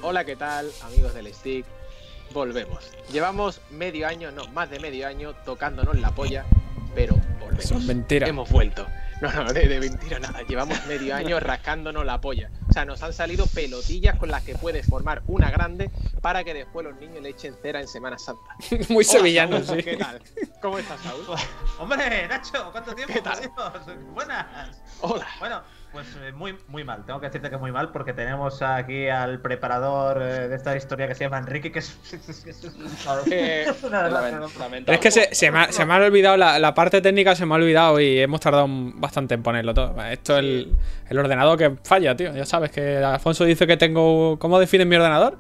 Hola, ¿qué tal, amigos del Stick? Volvemos. Llevamos medio año, no, más de medio año tocándonos la polla, pero volvemos. Eso es mentira. Hemos vuelto. No, de mentira nada. Llevamos medio año rascándonos la polla. O sea, nos han salido pelotillas con las que puedes formar una grande para que después los niños le echen cera en Semana Santa. Muy sevillano, Saúl, sí. ¿qué tal? ¿Cómo estás, Saúl? Hombre, Nacho, ¿cuánto tiempo? ¿Qué tal? Adiós. Buenas. Hola. Bueno, pues muy mal. Tengo que decirte que muy mal porque tenemos aquí al preparador de esta historia que se llama Enrique, que es una Es que se me ha olvidado, la parte técnica se me ha olvidado y hemos tardado bastante en ponerlo todo. Esto es el ordenador que falla, tío. Ya sabes que Alfonso dice que tengo... ¿Cómo definen mi ordenador?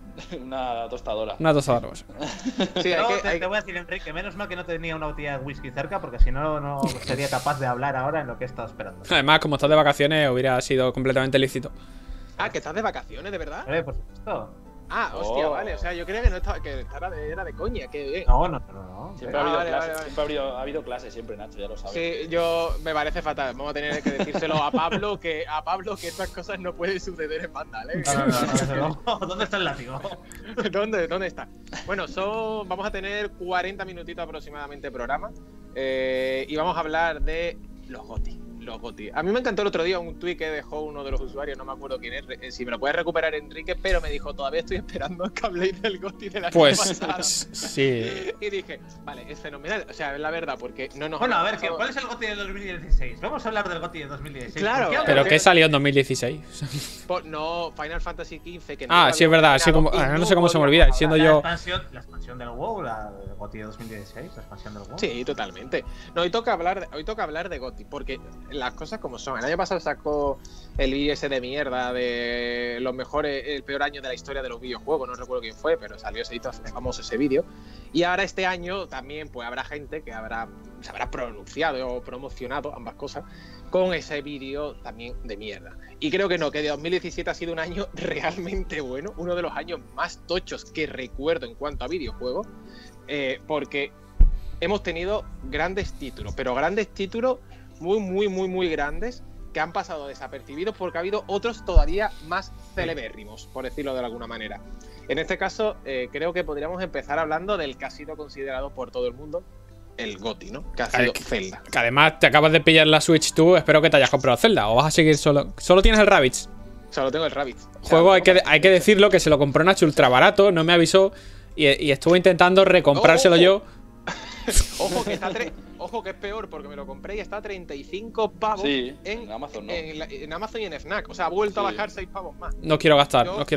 Una tostadora. Una tostadora. Sí, te voy a decir, Enrique, menos mal que no tenía una botella de whisky cerca porque si no, no sería capaz de hablar ahora en lo que he estado esperando. Además, como estás de vacaciones, hubiera sido completamente lícito. Ah, ¿que estás de vacaciones, de verdad? Por supuesto. Ah, hostia, Oh. vale. O sea, yo creía que no estaba, que era de coña. Que bien. No. Siempre ha habido vale, clases, vale. siempre ha habido clases, siempre, Nacho, ya lo sabes. Sí, yo me parece fatal. Vamos a tener que decírselo a Pablo que estas cosas no pueden suceder en Vandal, ¿eh? No. ¿Dónde está el látigo? ¿Dónde está? Bueno, vamos a tener 40 minutitos aproximadamente de programa y vamos a hablar de los GOTY. Los GOTY. A mí me encantó el otro día un tuit que dejó uno de los usuarios, no me acuerdo quién es, si me lo puedes recuperar, Enrique, pero me dijo, todavía estoy esperando que habléis del GOTY de la Pues pasada. sí. Y dije, vale, es fenomenal. O sea, es la verdad, porque no nos... Bueno, a ver, ¿cuál es el GOTY del 2016? Vamos a hablar del GOTY de 2016. Claro. ¿Pero qué salió en 2016? No, Final Fantasy XV. Que Ah, sí, es verdad. Así como, no sé cómo se me olvida. Siendo yo... La expansión del WoW, el GOTY de 2016, la expansión del WoW. Sí, totalmente. No, hoy toca hablar de GOTY, porque las cosas como son. El año pasado sacó el vídeo ese de mierda de el peor año de la historia de los videojuegos, no recuerdo quién fue, pero salió famoso ese vídeo. Y ahora este año también pues habrá gente que se habrá pronunciado o promocionado, ambas cosas, con ese vídeo también de mierda. Y creo que 2017 ha sido un año realmente bueno, uno de los años más tochos que recuerdo en cuanto a videojuegos, porque hemos tenido grandes títulos, pero grandes títulos muy grandes que han pasado desapercibidos porque ha habido otros todavía más celebérrimos, por decirlo de alguna manera. En este caso, creo que podríamos empezar hablando del que ha sido considerado por todo el mundo el GOTY, ¿no? Que ha sido Zelda. Que además te acabas de pillar la Switch tú, espero que te hayas comprado Zelda. ¿O vas a seguir solo? ¿Solo tienes el Rabbids? Solo tengo el Rabbids. Juego, hay que decirlo, que se lo compró Nacho ultra barato, no me avisó y estuve intentando recomprárselo yo. Ojo que es peor porque me lo compré y está a 35 pavos en Amazon, ¿no? en Amazon y en Fnac. O sea, ha vuelto a bajar 6 pavos más. No quiero gastar. No,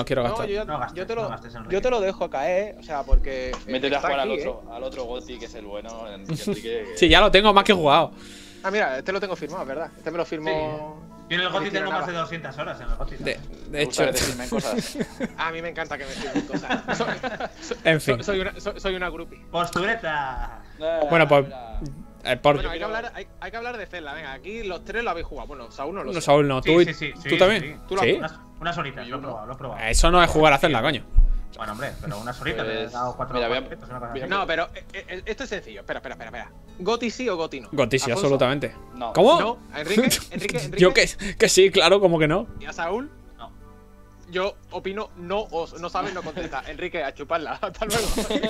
yo te lo dejo caer, o sea, porque... Métete a jugar aquí, al otro GOTY, que es el bueno. Enrique, Sí, ya lo tengo más que jugado. Ah, mira, este lo tengo firmado, ¿verdad? Este me lo firmó... Yo en el GOTY tengo más de 200 horas en el GOTY. De hecho, cosas. A mí me encanta que me firmen cosas. En fin. Soy una groupie. Postureta. Bueno, pues... Bueno, hay que hablar de Zelda. Venga, aquí los tres lo habéis jugado. Bueno, Saúl no lo sé. No, Saúl no. ¿Tú, Sí, ¿tú también? Tú lo has ¿Sí? jugado. Unas horitas, lo he probado. Eso no es jugar a Zelda, coño. Bueno, hombre, pero unas horitas le he Pues, dado 4 mira, partidos, una cosa así. No, pero esto es sencillo. Espera. ¿GOTY sí o GOTY no? GOTY sí, Alfonso. absolutamente. No. ¿Cómo? ¿No? ¿Enrique? Yo que sí, claro, como que no. ¿Y a Saúl? No. Yo opino no, o no sabes, no contesta. Enrique, a chuparla. Hasta luego.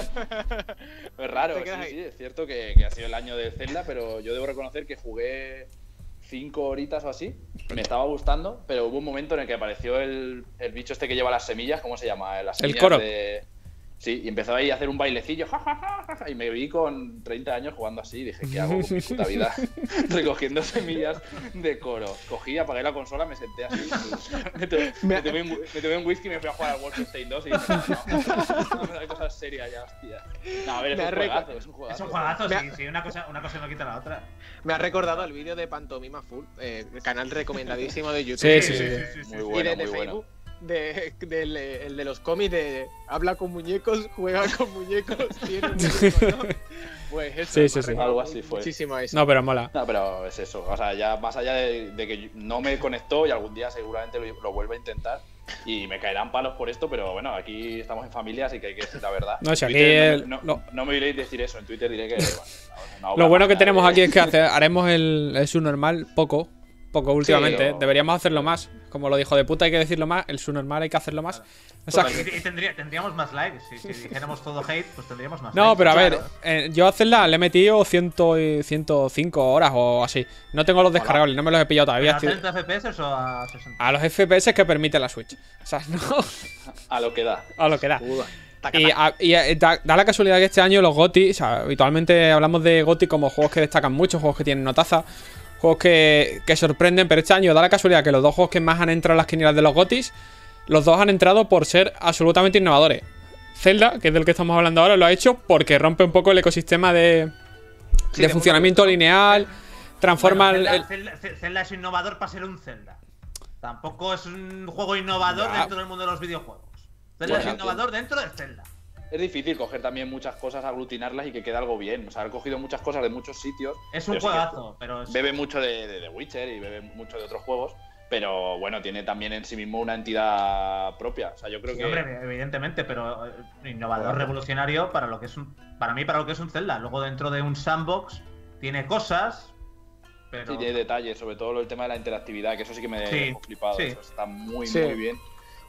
Es raro, Te quedas ahí. sí, es cierto que ha sido el año de Zelda, pero yo debo reconocer que jugué 5 horitas o así. Me estaba gustando, pero hubo un momento en el que apareció el bicho este que lleva las semillas, ¿cómo se llama? Las semillas Korok. Sí, y empezó ahí a hacer un bailecillo, y me vi con 30 años jugando así, y dije, ¿qué hago con mi puta vida? Recogiendo semillas de Korok. Cogí, apagué la consola, me senté así, me tomé un whisky y me fui a jugar al Wolfenstein 2 y dije, no, hay cosas serias ya, hostia. No, a ver, es un juegazo, es un juegazo. Es un juegazo, sí, una cosa no quita la otra. Me ha recordado el vídeo de Pantomima Full, el canal recomendadísimo de YouTube. Sí. Muy bueno, y de muy bueno. Facebook. El de los cómics de habla con muñecos, juega con muñecos, tiene muñecos, ¿no? Pues eso, Sí. Algo así fue. Muchísimo a eso. No, pero mola. No, pero es eso. O sea, ya más allá de que no me conectó y algún día seguramente lo vuelva a intentar y me caerán palos por esto, pero bueno, aquí estamos en familia, así que hay que decir la verdad. No, si aquí Twitter, no me oiréis decir eso. En Twitter diré que. Bueno, Lo bueno que tenemos aquí es que haremos el subnormal poco. poco últimamente. pero- Deberíamos hacerlo más. Como lo dijo de puta, hay que decirlo más. El subnormal hay que hacerlo más. O sea, Y tendríamos más likes. Si dijéramos todo hate, pues tendríamos más no, likes. pero a Claro. ver, yo a Zelda le he metido 105 horas o así. No tengo los descargables, no me los he pillado todavía. ¿A 30 FPS o a 60? A los FPS que permite la Switch. O sea, no A lo que da. a lo que da. Taca, Y, taca. da la casualidad que este año los GOTY, o sea, habitualmente hablamos de GOTY como juegos que destacan mucho, juegos que tienen notaza, juegos que sorprenden, pero este año da la casualidad que los dos juegos que más han entrado en las quinielas de los GOTYs, los dos han entrado por ser absolutamente innovadores. Zelda, que es del que estamos hablando ahora, lo ha hecho porque rompe un poco el ecosistema de de funcionamiento mundo lineal, transforma Bueno, el- Zelda es innovador para ser un Zelda. Tampoco es un juego innovador Ya. dentro del mundo de los videojuegos. Zelda Bueno, es innovador dentro de Zelda. Es difícil coger también muchas cosas, aglutinarlas y que quede algo bien. O sea, han cogido muchas cosas de muchos sitios. Es un pero sí que juegazo, pero es... Bebe mucho de The Witcher y bebe mucho de otros juegos. Pero bueno, tiene también en sí mismo una entidad propia. O sea, yo creo Sí, que. hombre, evidentemente, pero innovador, revolucionario para lo que es para mí, para lo que es un Zelda. Luego dentro de un sandbox tiene cosas, pero Sí, tiene detalles, sobre todo el tema de la interactividad, que eso sí que me Sí, dejó flipado. sí. Eso está muy, Sí. muy bien.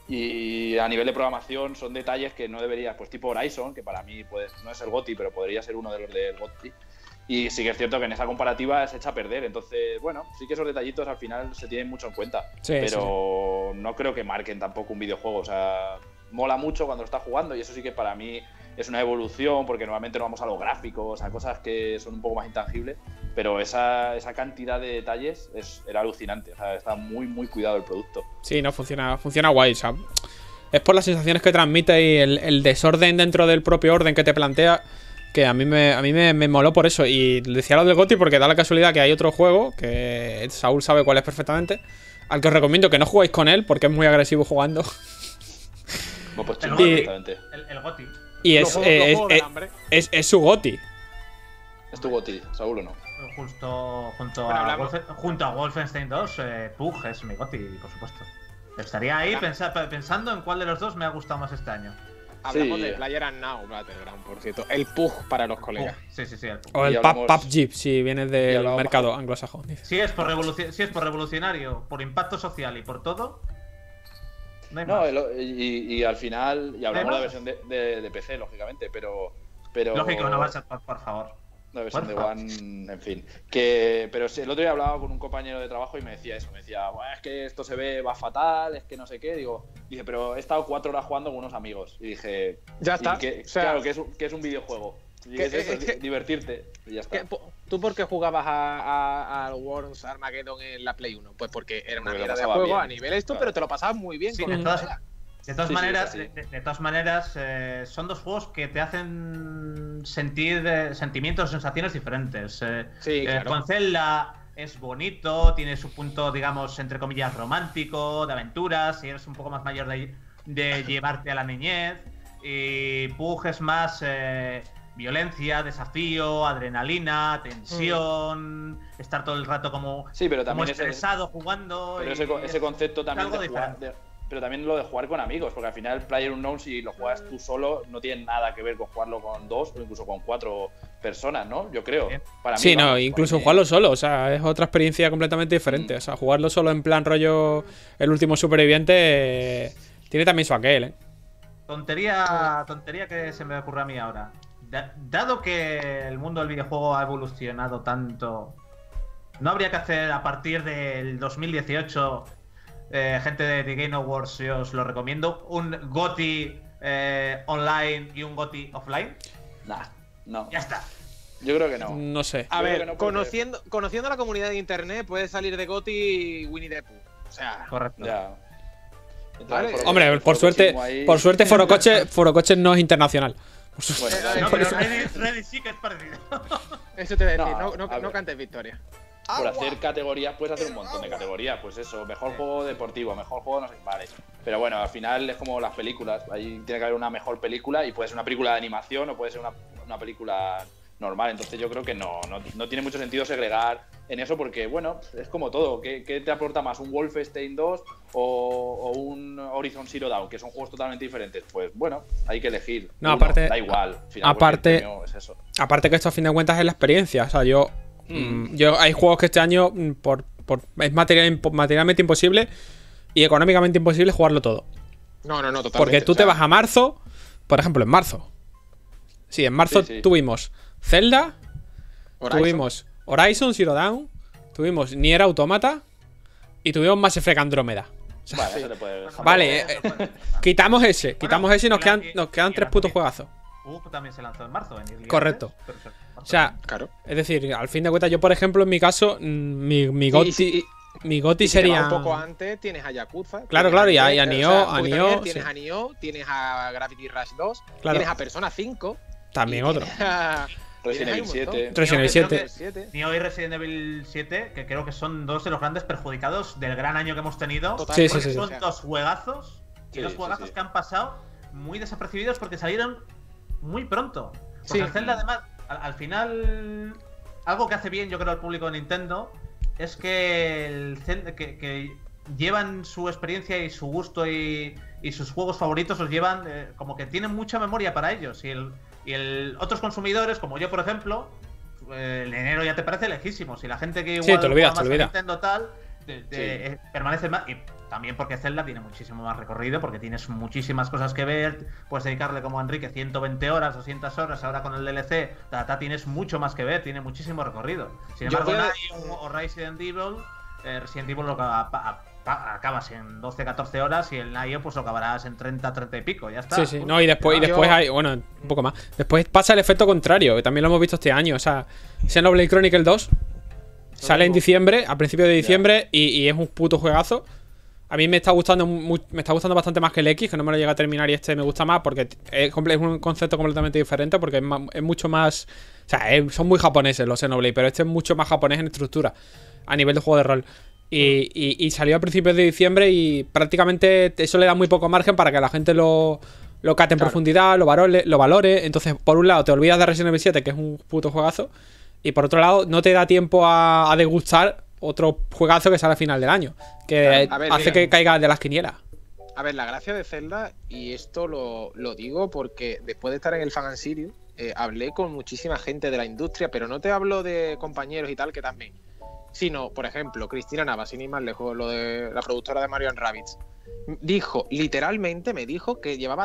Y a nivel de programación son detalles que no debería, pues tipo Horizon, que para mí pues, no es el GOTY, pero podría ser uno de los del GOTY. Y sí que es cierto que en esa comparativa se echa a perder. Entonces, bueno, sí que esos detallitos al final se tienen mucho en cuenta. Sí, pero no creo que marquen tampoco un videojuego. O sea, mola mucho cuando lo estás jugando y eso sí que para mí es una evolución, porque normalmente no vamos a los gráficos, a cosas que son un poco más intangibles. Pero esa cantidad de detalles era alucinante. O sea, está muy, muy cuidado el producto. Sí, no, funciona guay, o sea, es por las sensaciones que transmite y el desorden dentro del propio orden que te plantea, que a mí me moló por eso. Y decía lo del GOTY porque da la casualidad que hay otro juego, que Saúl sabe cuál es perfectamente, al que os recomiendo que no juguéis con él porque es muy agresivo jugando. Bueno, pues El chingo, GOTY. directamente. El GOTY. Y Los juegos del hambre. es su GOTY. ¿Es tu GOTY, Saúl o no? Junto Bueno, a hablamos- junto a Wolfenstein 2, Pug es mi GOTY, por supuesto. Estaría ahí pensando en cuál de los dos me ha gustado más este año. Hablamos Sí. de PlayerUnknown Battleground, por cierto. El PUG para los colegas. Sí, el Pug. O Y el hablamos- PUBG, si vienes y del hablamos- mercado anglosajón. dice. Si es por revolucionario, por impacto social y por todo, no hay No, más. y al final, y hablamos de la Además- versión de PC, lógicamente, pero Lógico, no vas a... Por favor. la versión de Porfa. One, en fin. Pero sí, el otro día hablaba con un compañero de trabajo y me decía eso. Me decía, "Buah, es que esto va fatal, es que no sé qué". Dice, pero he estado 4 horas jugando con unos amigos. Y dije, Ya está. y O sea, claro, que es un videojuego. Y que- es eso, es que- divertirte. Y ya está. ¿Tú por qué jugabas al Worms Armageddon en la Play 1? Pues porque era una Porque lo mierda de pasaba juego bien. a nivel esto, Claro. pero te lo pasabas muy bien Sí, con de un todas, colega. de todas Sí, sí, maneras, es así. de todas maneras son dos juegos que te hacen sentir sentimientos, sensaciones diferentes. Sí, claro. Con Zelda es bonito, tiene su punto, digamos, entre comillas, romántico, de aventuras, y eres un poco más mayor de llevarte a la niñez. Y Pug es más violencia, desafío, adrenalina, tensión, estar todo el rato como, Sí, pero como también estresado jugando. pero y ese concepto también algo de jugar, diferente. pero también lo de jugar con amigos, porque al final PlayerUnknown, si lo juegas tú solo, no tiene nada que ver con jugarlo con 2 o incluso con 4 personas, ¿no? Yo creo. Bien. Para mí, Sí, no, vamos, incluso para mí- jugarlo solo, o sea, es otra experiencia completamente diferente. O sea, jugarlo solo en plan rollo el último superviviente tiene también su aquel, ¿eh? Tontería que se me ocurre a mí ahora. Dado que el mundo del videojuego ha evolucionado tanto, ¿no habría que hacer a partir del 2018, gente de The Game Awards, yo os lo recomiendo, un GOTY online y un GOTY offline? Nah, no. Ya está. Yo creo que no. No sé. A Yo creo ver, que no, porque- conociendo la comunidad de internet, puede salir de GOTY Winnie the Pooh. O sea, Correcto. Ya. Vale. Hombre, por suerte, Forocoche no es internacional. Bueno, No, pero Ready sí que es parecido. eso te voy a decir, No, no a ver. cantes victoria. por hacer categorías, puedes hacer un montón de categorías. Pues eso, mejor juego deportivo, mejor juego no sé. Vale. Pero bueno, al final es como las películas. Ahí tiene que haber una mejor película y puede ser una película de animación o puede ser una película normal. Entonces yo creo que no tiene mucho sentido segregar en eso porque, bueno, es como todo. ¿Qué te aporta más? ¿Un Wolfenstein 2 o un Horizon Zero Dawn? Que son juegos totalmente diferentes. Pues bueno, hay que elegir. No, Uno, aparte- da igual. Al final, aparte- porque el premio es eso. Aparte que esto a fin de cuentas es la experiencia. O sea, yo hay juegos que este año, por Es materialmente imposible y económicamente imposible jugarlo todo. No, totalmente. Porque tú te vas a marzo, por ejemplo, en marzo. Sí, en marzo tuvimos Zelda, tuvimos Horizon Zero Dawn, tuvimos Nier Automata y tuvimos Mass Effect Andrómeda. Vale, eso le puede... Vale, quitamos ese y nos quedan 3 putos juegazos. También se lanzó en marzo. Correcto. O sea, claro. Es decir, al fin de cuentas, yo por ejemplo, en mi caso, mi GOTY sería... Un poco antes tienes a Yakuza. Claro, y a Nioh. Tienes a Nioh, tienes a Gravity Rush 2, claro. Tienes a Persona 5. También otro. Resident Evil 7. Resident Evil 7. Nioh y Resident Evil 7, que creo que son 2 de los grandes perjudicados del gran año que hemos tenido. Sí. Son 2 juegazos. Y 2 juegazos que han pasado muy desapercibidos porque salieron muy pronto. Porque el Zelda, además, al final, algo que hace bien, yo creo, el público de Nintendo es que que llevan su experiencia y su gusto y sus juegos favoritos los llevan como que tienen mucha memoria para ellos. Y otros consumidores, como yo, por ejemplo, el enero ya te parece lejísimo. Si la gente que igual te olvidas. Nintendo tal, permanece más. Y también porque Zelda tiene muchísimo más recorrido, porque tienes muchísimas cosas que ver. Puedes dedicarle, como a Enrique, 120 horas, 200 horas. Ahora con el DLC, tienes mucho más que ver, tiene muchísimo recorrido. Sin embargo, o Resident Evil lo acabas en 12-14 horas y el Nioh pues lo acabarás en 30 y pico, ya está. Sí. No, y después hay, bueno, un poco más. Después pasa el efecto contrario, que también lo hemos visto este año. O sea, Xenoblade Chronicle 2 sale en diciembre, a principios de diciembre, y es un puto juegazo. A mí me está gustando bastante más que el X, que no me lo llega a terminar, y este me gusta más porque es un concepto completamente diferente, porque es mucho más... O sea, son muy japoneses los Xenoblade, pero este es mucho más japonés en estructura, a nivel de juego de rol. Y salió a principios de diciembre y prácticamente eso le da muy poco margen para que la gente lo cate en profundidad, lo valore. Entonces, por un lado, te olvidas de Resident Evil 7, que es un puto juegazo, y por otro lado, no te da tiempo a degustar otro juegazo que sale a final del año, que hace que caiga de las quinielas. A ver, la gracia de Zelda, y esto lo digo porque después de estar en el Fan and Sirius, hablé con muchísima gente de la industria, pero no te hablo de compañeros y tal, que también, sino, por ejemplo, Cristina Navas, sin ir más lejos, lo de la productora de Mario & Rabbids, literalmente me dijo que llevaba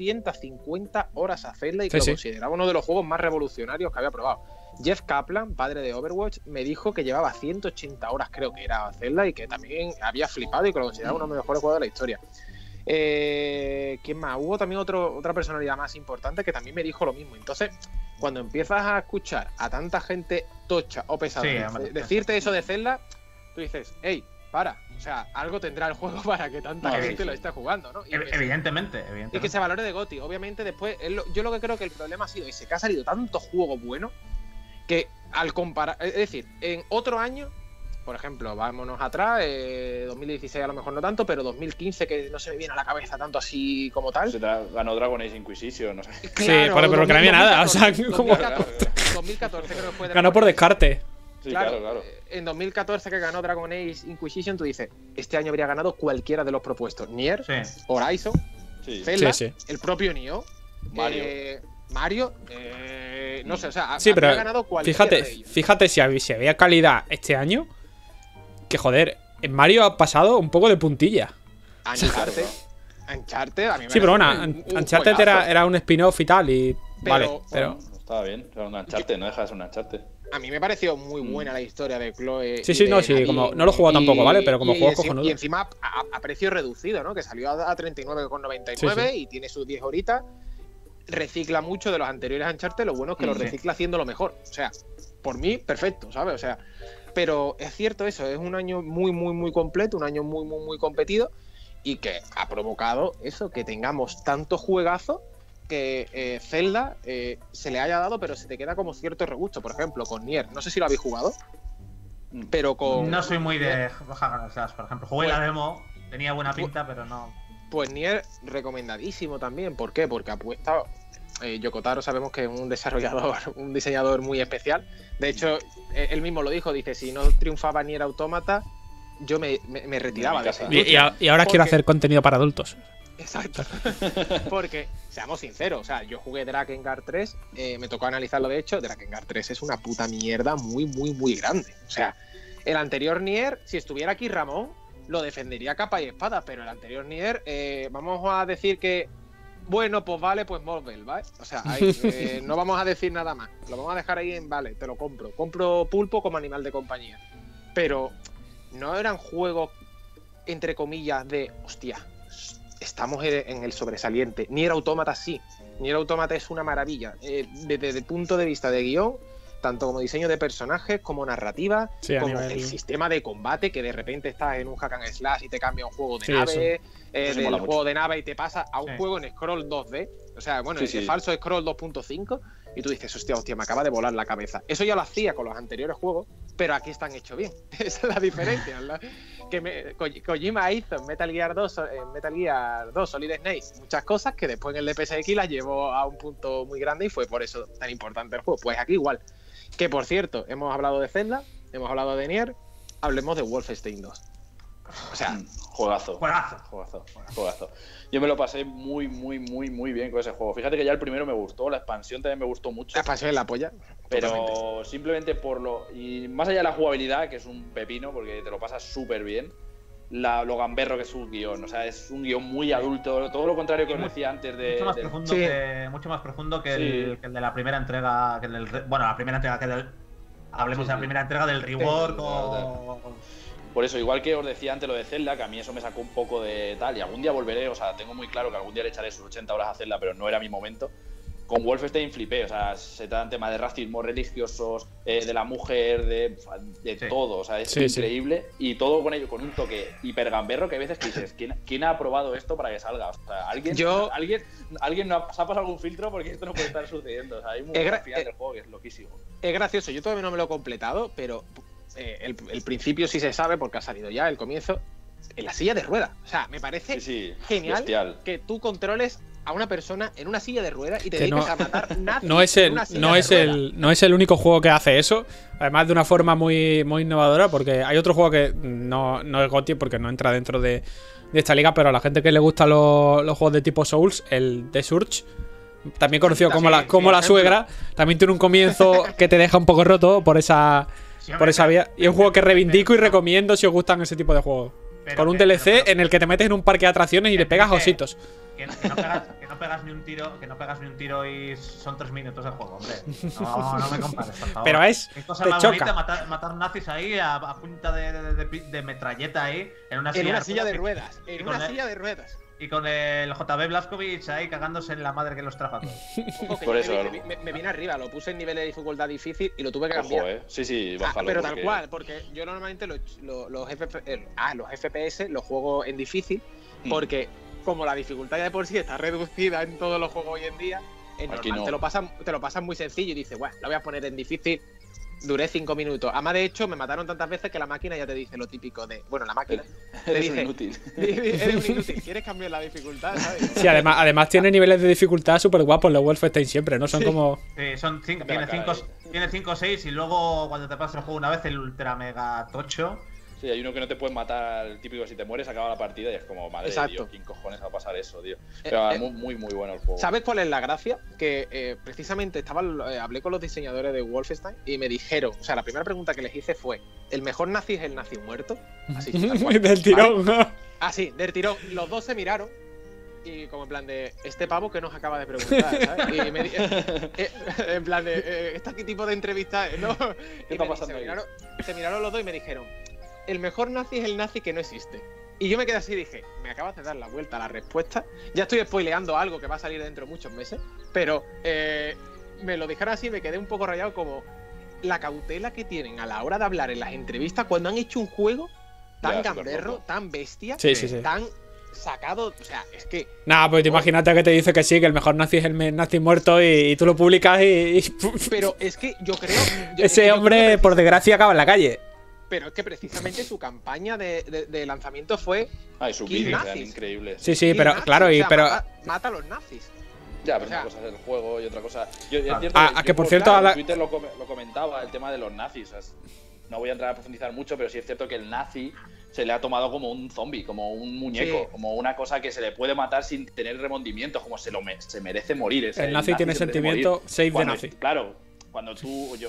250 horas a Zelda y que lo consideraba uno de los juegos más revolucionarios que había probado. Jeff Kaplan, padre de Overwatch, me dijo que llevaba 180 horas, creo que era, a Zelda, y que también había flipado y que lo consideraba uno de los mejores juegos de la historia. ¿Quién más? Hubo también otra personalidad más importante que también me dijo lo mismo. Entonces, cuando empiezas a escuchar a tanta gente tocha o pesada decirte eso de Zelda, tú dices, hey, para, o sea, algo tendrá el juego para que tanta gente lo esté jugando, ¿no? Evidentemente. Y que se valore de GOTY. Obviamente, después, yo lo que creo que el problema ha sido ese, que ha salido tanto juego bueno que al comparar, es decir, en otro año, por ejemplo, vámonos atrás, 2016 a lo mejor no tanto, pero 2015, que no se me viene a la cabeza tanto así como tal. Ganó Dragon Age Inquisition, no sé. Claro, sí, pero que no había nada, o sea, 2014 creo que fue. Ganó por descarte. Sí, claro. En 2014 que ganó Dragon Age Inquisition, tú dices, este año habría ganado cualquiera de los propuestos. Nier, Horizon, Zelda, el propio Nioh, Mario, no sé, o sea, pero ganado cualquiera de ellos. Fíjate si había calidad este año, que joder, en Mario ha pasado un poco de puntilla. Uncharted, a mí me pero bueno, Uncharted era un spin-off y tal, pero estaba bien, era un Uncharted, no dejas un Uncharted. A mí me pareció muy buena la historia de Chloe. Sí, como no lo he jugado tampoco, ¿vale? Pero como juego cojonudo. Y encima a precio reducido, ¿no? Que salió a 39,99 y tiene sus 10 horitas. Recicla mucho de los anteriores Uncharted, lo bueno es que lo recicla haciéndolo mejor. O sea, por mí, perfecto, ¿sabes? O sea, pero es cierto eso, es un año muy, muy, muy completo, un año muy, muy, muy competido y que ha provocado eso, que tengamos tanto juegazo que Zelda se le haya dado, pero se te queda como cierto regusto. Por ejemplo, con Nier, no sé si lo habéis jugado, pero con... No soy muy de Hack, por ejemplo, jugué la demo, tenía buena pinta, pero no... Pues Nier, recomendadísimo también. ¿Por qué? Porque apuesta... Yoko Taro sabemos que es un desarrollador, un diseñador muy especial. De hecho, él mismo lo dijo, dice, si no triunfaba Nier Automata, yo me retiraba de esa industria. Y ahora quiero hacer contenido para adultos. Exacto. Porque, seamos sinceros, o sea, yo jugué Drakengard 3, me tocó analizarlo de hecho, Drakengard 3 es una puta mierda muy, muy, muy grande. O sea, El anterior Nier, si estuviera aquí Ramón, lo defendería capa y espada, pero el anterior Nier, vamos a decir que, bueno, pues vale, pues Marvel, ¿vale? O sea, ahí, no vamos a decir nada más. Lo vamos a dejar ahí en, vale, te lo compro. Compro Pulpo como animal de compañía. Pero no eran juegos, entre comillas, de, hostia, estamos en el sobresaliente. Nier Automata sí. Nier Automata es una maravilla. Desde el punto de vista de guión, tanto como diseño de personajes, como narrativa, Sí, como nivel... el sistema de combate, que de repente estás en un hack and slash y te cambia un juego de Sí, nave, eso del mola juego mucho. de nave y te pasa a un Sí. juego en scroll 2D. O sea, bueno, Sí, el sí. falso scroll 2.5 y tú dices, hostia, me acaba de volar la cabeza. Eso ya lo hacía con los anteriores juegos, pero aquí están hechos bien. Esa es la diferencia, ¿verdad? Kojima hizo en Metal Gear 2, Solid Snake, muchas cosas que después en el de PSX las llevó a un punto muy grande y fue por eso tan importante el juego. Pues aquí igual. Que por cierto, hemos hablado de Zelda, hemos hablado de Nier, hablemos de Wolfenstein 2. O sea, Juegazo. Juegazo. Juegazo. Yo me lo pasé muy bien con ese juego. Fíjate que ya el primero me gustó, la expansión también me gustó mucho. la pasión en la polla. Pero Totalmente. simplemente por lo... Y más allá de la jugabilidad, que es un pepino, porque te lo pasas súper bien, lo gamberro que es un guión. O sea, es un guión muy adulto, todo lo contrario que os decía antes de... Mucho más de- profundo, Sí. mucho más profundo que, Sí. que el de la primera entrega. Bueno, la primera entrega que del. Hablemos Sí, de la sí. primera entrega del Rework Sí, o. Por eso, igual que os decía antes lo de Zelda, que a mí eso me sacó un poco de tal, y algún día volveré, o sea, tengo muy claro que algún día le echaré sus 80 horas a Zelda, pero no era mi momento. Con Wolfenstein flipé, o sea, se tratan temas de racismo, religiosos, de la mujer, de Sí. todo, o sea, es Sí, sí. increíble. Y todo con ello, con un toque hipergamberro que hay veces que dices, ¿quién ha aprobado esto para que salga? O sea, ¿alguien no se ha pasado algún filtro? Porque esto no puede estar sucediendo. O sea, hay mucha al final del juego que es loquísimo. Es gracioso, yo todavía no me lo he completado, pero el principio sí se sabe porque ha salido ya, el comienzo, en la silla de ruedas. O sea, me parece Sí, genial bestial. que tú controles a una persona en una silla de ruedas y te Que dediques no- a matar nazis No es, en el, una silla no, de es ruedas. no es el único juego que hace eso. Además, de una forma muy, muy innovadora. Porque hay otro juego que no es GOTY porque no entra dentro de esta liga. Pero a la gente que le gustan los juegos de tipo Souls, el The Surge, también conocido como la ejemplo. suegra, también tiene un comienzo que te deja un poco roto por esa vía. Y es un juego que reivindico y recomiendo si os gustan ese tipo de juegos. Pero Con un que- DLC pero- en el que te metes en un parque de atracciones y le pegas que- ositos. Que no pegas ni un tiro, que no pegas ni un tiro y son 3 minutos de juego, hombre. No me compares, por favor. Pero es. Qué cosa Te más choca. bonita matar nazis ahí a punta de metralleta ahí en una silla de ruedas. y En con una el- silla de ruedas. Y con el JB Blazkowicz ahí cagándose en la madre que los trajo a todos. Ojo, que Por yo eso, me vine arriba, lo puse en nivel de dificultad difícil y lo tuve que cambiar. Ojo, Sí, bájalo. Pero porque- tal cual, porque yo normalmente los FPS los juego en difícil, porque como la dificultad ya de por sí está reducida en todos los juegos hoy en día, es Aquí normal, no. te lo pasas muy sencillo y dices, bueno, lo voy a poner en difícil. Duré 5 minutos. Además, de hecho, me mataron tantas veces que la máquina ya te dice lo típico de. Bueno, la máquina. Te Eres un dice, inútil. eres un inútil. ¿Quieres cambiar la dificultad? ¿Sabes? Sí, además tiene niveles de dificultad súper guapos los Wolfenstein siempre, ¿no? Son como. Son cinco, Cambia la cara tiene 5 o 6 y luego cuando te pasas el juego una vez el ultra mega tocho. Sí, hay uno que no te puede matar, el típico, si te mueres acaba la partida y es como, madre de Exacto. Dios, ¿quién cojones va a pasar eso, tío? Pero muy bueno el juego. ¿Sabes cuál es la gracia? Que precisamente hablé con los diseñadores de Wolfenstein y me dijeron, o sea, la primera pregunta que les hice fue, ¿el mejor nazi es el nazi muerto? Así, tal cual. Del tirón. Así, del tirón. Los dos se miraron y como en plan de, este pavo que nos acaba de preguntar, ¿sabes? Y me en plan de, ¿qué tipo de entrevista es, no? ¿Qué está pasando ahí? Se miraron los dos y me dijeron, el mejor nazi es el nazi que no existe. Y yo me quedé así y dije, me acabas de dar la vuelta a la respuesta. Ya estoy spoileando algo que va a salir dentro de muchos meses, pero me lo dijeron así y me quedé un poco rayado como la cautela que tienen a la hora de hablar en las entrevistas cuando han hecho un juego tan Ya, súper gamberro, loco. tan bestia, Sí. tan sacado, o sea, es que Nah, pues imagínate que te dice que sí, que el mejor nazi es el nazi muerto y tú lo publicas y pero es que yo creo ese yo hombre, creo que por desgracia, acaba en la calle. pero es que precisamente su campaña de lanzamiento fue Ay, sus Kill vídeos eran nazis. increíbles. Sí, kill pero nazis, claro, o y sea, pero mata a los nazis. Ya, pero O sea, una cosa es el juego y otra cosa. Yo, es Ah, cierto que por yo, cierto, claro, ahora- en Twitter lo comentaba, el tema de los nazis. O sea, no voy a entrar a profundizar mucho, pero sí es cierto que el nazi se le ha tomado como un zombie, como un muñeco, Sí. como una cosa que se le puede matar sin tener remordimientos, como se merece morir. O sea, el nazi tiene se merece sentimiento, morir. save de Cuando- nazi. Claro, cuando tú, yo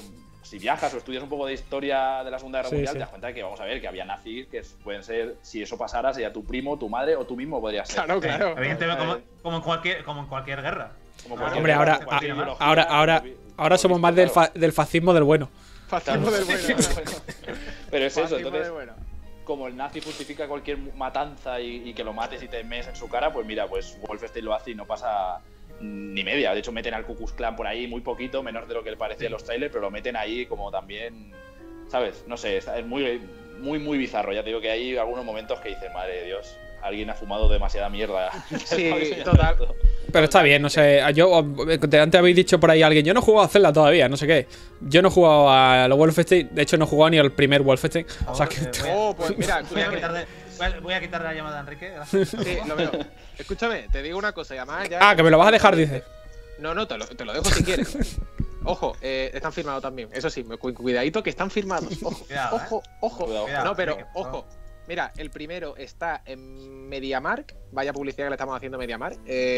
si viajas o estudias un poco de historia de la Segunda Guerra Sí, Mundial, sí. te das cuenta que, vamos a ver, que había nazis que pueden ser, si eso pasara, sería tu primo, tu madre o tú mismo podrías ser. Claro, claro. Evidentemente, como en cualquier guerra. Como Claro. cualquier Hombre, guerra, ahora, como cualquier ideología, ahora somos más del fascismo del bueno. Fascismo del bueno. Pero es eso, Fascismo entonces, del bueno. como el nazi justifica cualquier matanza y que lo mates y te mees en su cara, pues mira, pues Wolfenstein lo hace y no pasa ni media. De hecho, meten al Ku Klux Klan por ahí muy poquito, menos de lo que parecía en los trailers, pero lo meten ahí como también, ¿sabes? No sé, es muy bizarro. Ya te digo que hay algunos momentos que dices, madre de Dios, alguien ha fumado demasiada mierda. Sí, total. Pero está bien, no sé. Antes habéis dicho por ahí alguien, yo no he jugado a Zelda todavía, no sé qué. Yo no he jugado a los Wolfenstein, de hecho no he jugado ni al primer Wolfenstein. O sea que. Oh, pues mira, Voy a escúchame. voy a quitarle la llamada a Enrique. Gracias. Sí, lo veo. Escúchame, te digo una cosa, y además ya. Ah, que me lo vas a dejar, dice. No, te lo dejo si quieres. Ojo, están firmados también. Eso sí, cuidadito que están firmados. Ojo, Cuidado, ojo. Cuidado, No, pero Enrique, ojo. Mira, el primero está en MediaMarkt. Vaya publicidad que le estamos haciendo a MediaMarkt.